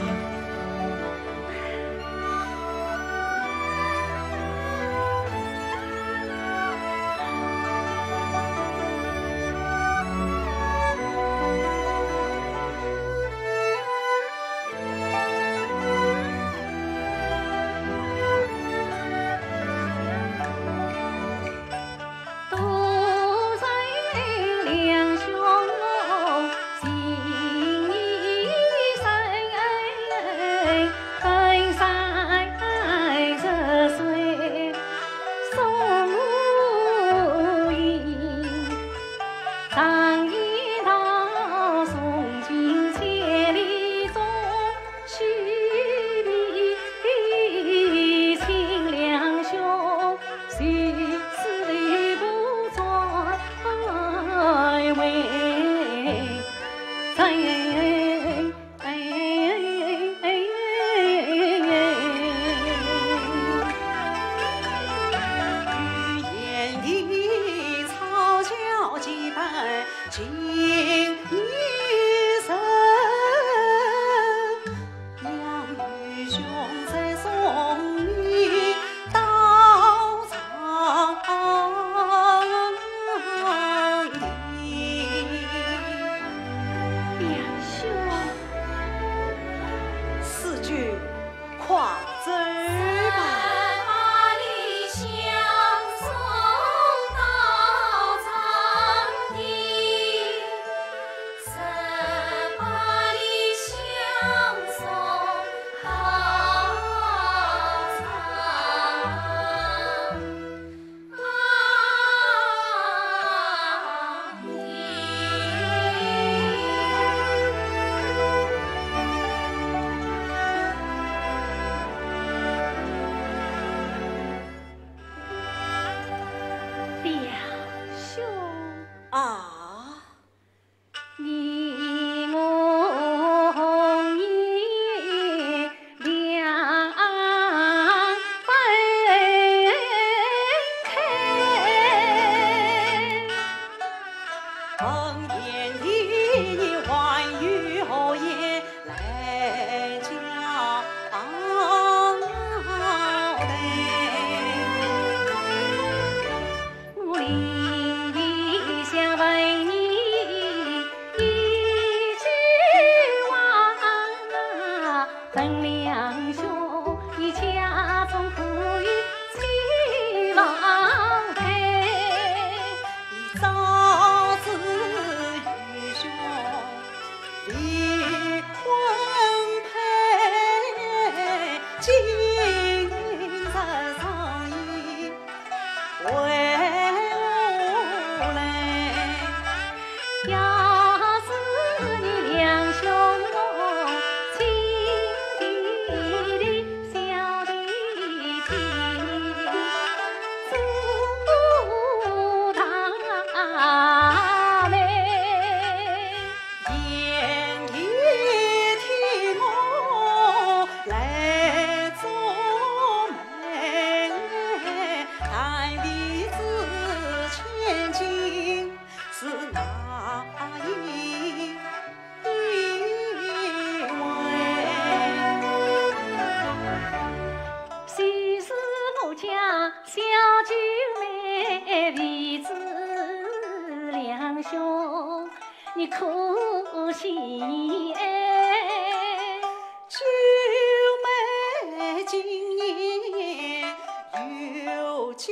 你可惜哎， 九妹今年有几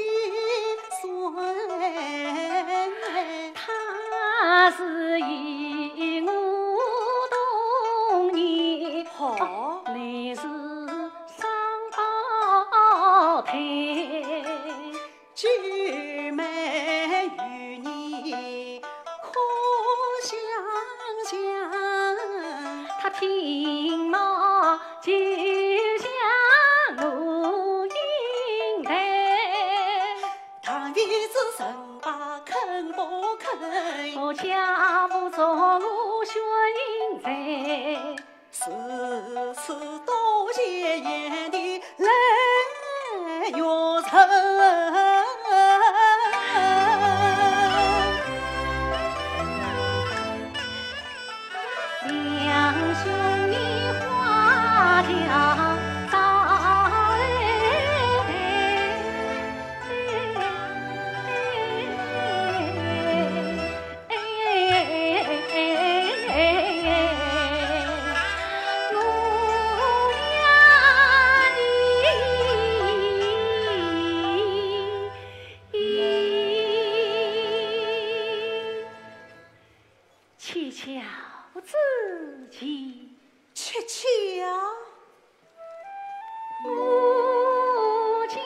岁？ 他是以我同年， 好， 乃是双胞胎。 九妹与你可相像？ 他听貌就像我应台， 他一直神把肯不肯？ 我家不做我寻在， 时时多谢眼的来月城。 起， 去瞧。 我家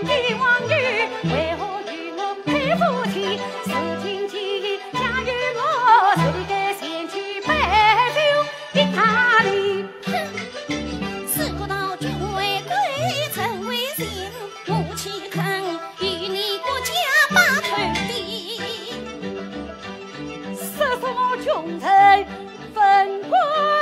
义王女，为何与我配夫妻？事情既嫁与我，谁该先去拜酒的他里？ 哼，四国道君为贵，臣为信，我岂肯与你国家把头低？ 十座君臣分归。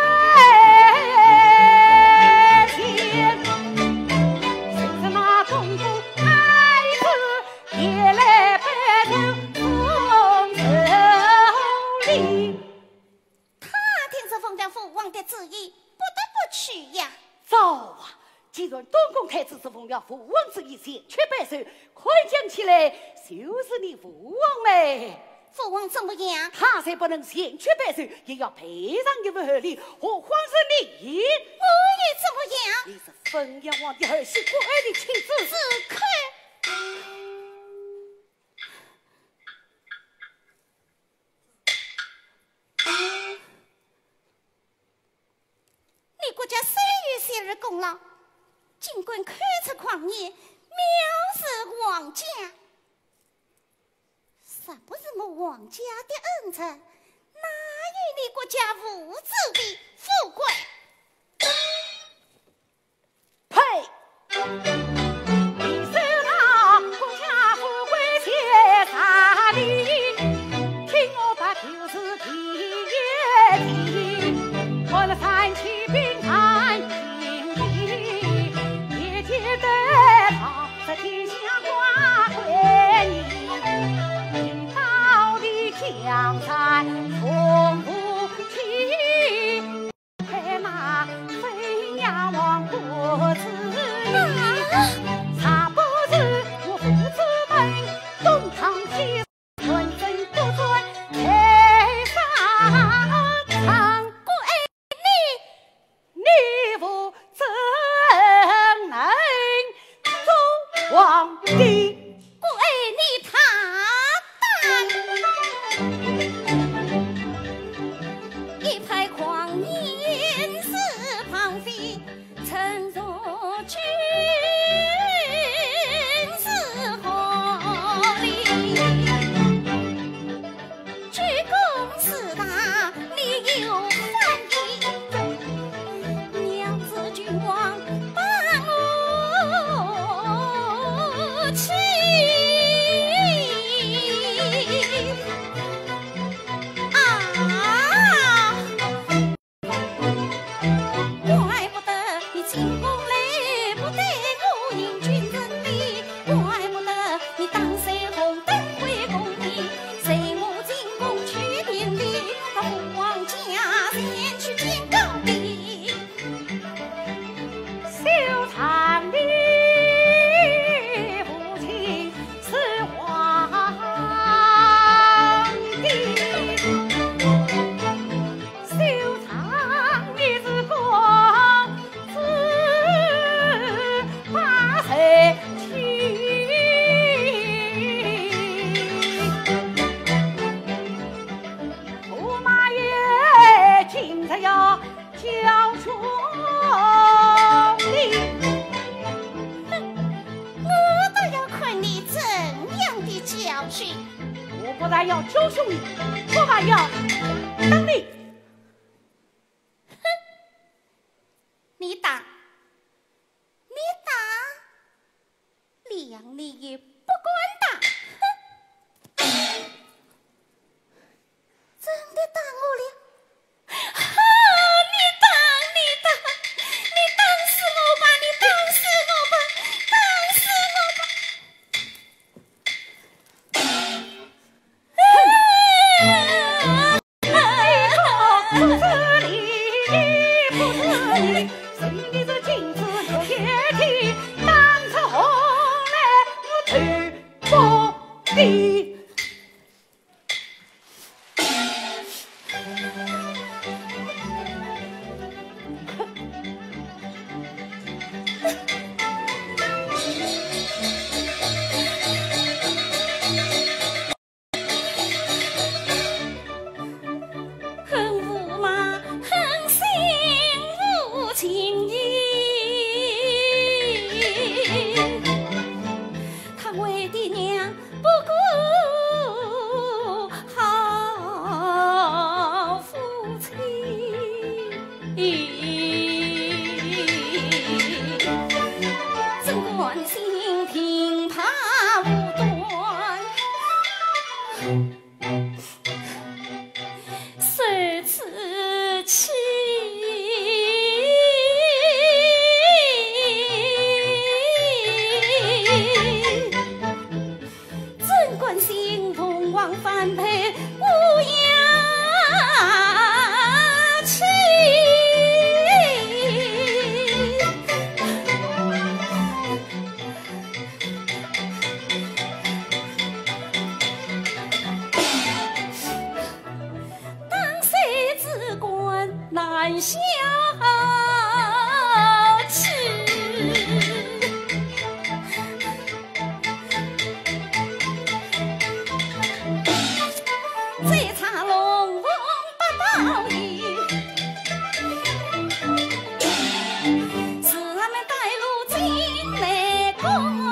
旨意不得不去呀！ 走啊！既然东宫太子是奉了父王之意，先去拜寿，快讲起来就是你父王嘞。 父王怎么样？ 他才不能先去拜寿，也要赔上一份厚礼。何况是你？ 我也怎么样？ 你是封阳王的儿媳，国爱的妻子， 自愧。你国家虽有昔日功劳，尽管开出狂言，藐视王家，啥不是我王家的恩臣，哪有你国家无知的富贵？ 呸！你手拿国家富贵些啥理？听我把旧事提一提，我的三七兵汉心地，也记得他在天下挂贵你，领导的江山从不弃，快拿飞扬王国子。啥不是我父子们东堂西尊尊不尊太上场？ 国爱你， 你不怎能做皇帝？ 国爱你他当一派狂言是旁飞，趁着君是何理？居公司大，你有反意，娘子君王把我气。怪不得你进宫来不得我迎君人礼，怪不得你当谁红灯会宫里，随我进宫去典礼，那父王家先去见高帝。 修长的父亲是皇帝，修长的是公子八十七，驸马爷今日要教出你。 我倒要看你怎样的教训。 我不但要教训你，我还要当你。 你打，你打，两你也不管打，哼！真的打我了？啊！你打，你打，你打死我吧！你打死我吧！打死我吧！ 不是你，不是你，谁你这镜子有液体，当初红来我头不低。 恨驸马，恨心无情义。 关心平怕无端，受此气。怎管心同往反配无恙气。难消气，这场龙凤不道义，是俺们带路进来攻。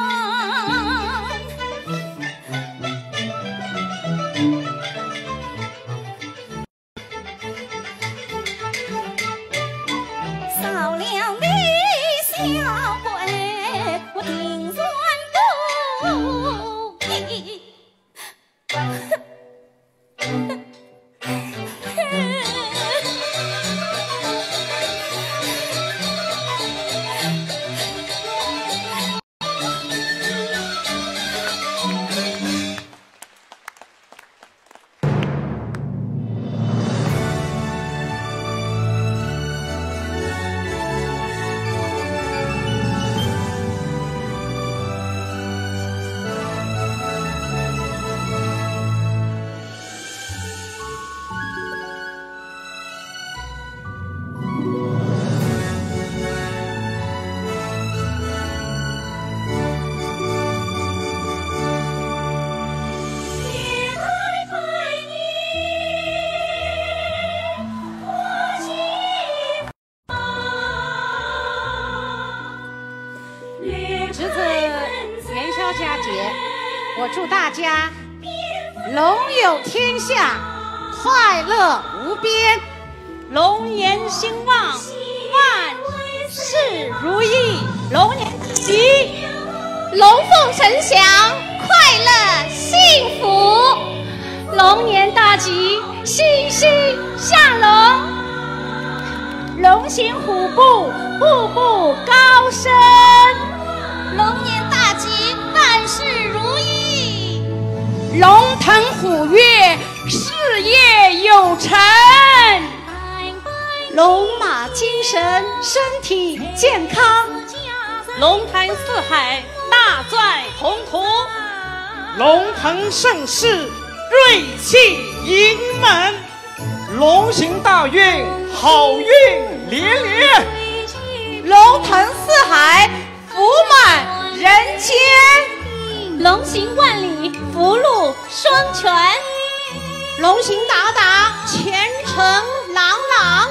少了你小鬼，我定算不义。 侄子元宵佳节，我祝大家龙有天下，快乐无边，龙颜兴旺，万事如意，龙年吉， 龙凤呈祥，快乐幸福，龙年大吉，欣欣向荣，龙行虎步，步步高升。龙年大吉，万事如意， 龙腾虎跃，事业有成， 龙马精神，身体健康， 龙腾四海，大赚宏图， 龙腾盛世，瑞气盈门，龙行大运，好运连连， 龙腾四海，福满人间， 龙行万里，福禄双全， 龙行达达，前程朗朗。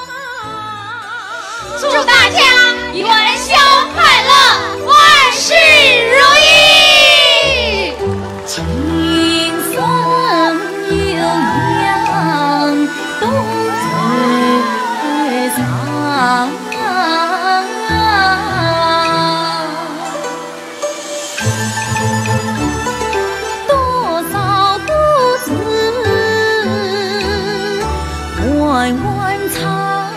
祝大家元宵快乐，万事如意， 青松悠扬，冬翠长。多少故事弯弯长。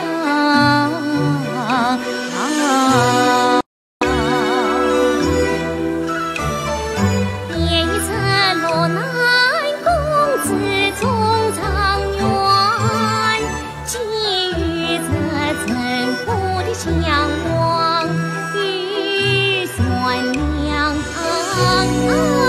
夜色落南，公子终长远，寄予这尘土的向往，玉算两。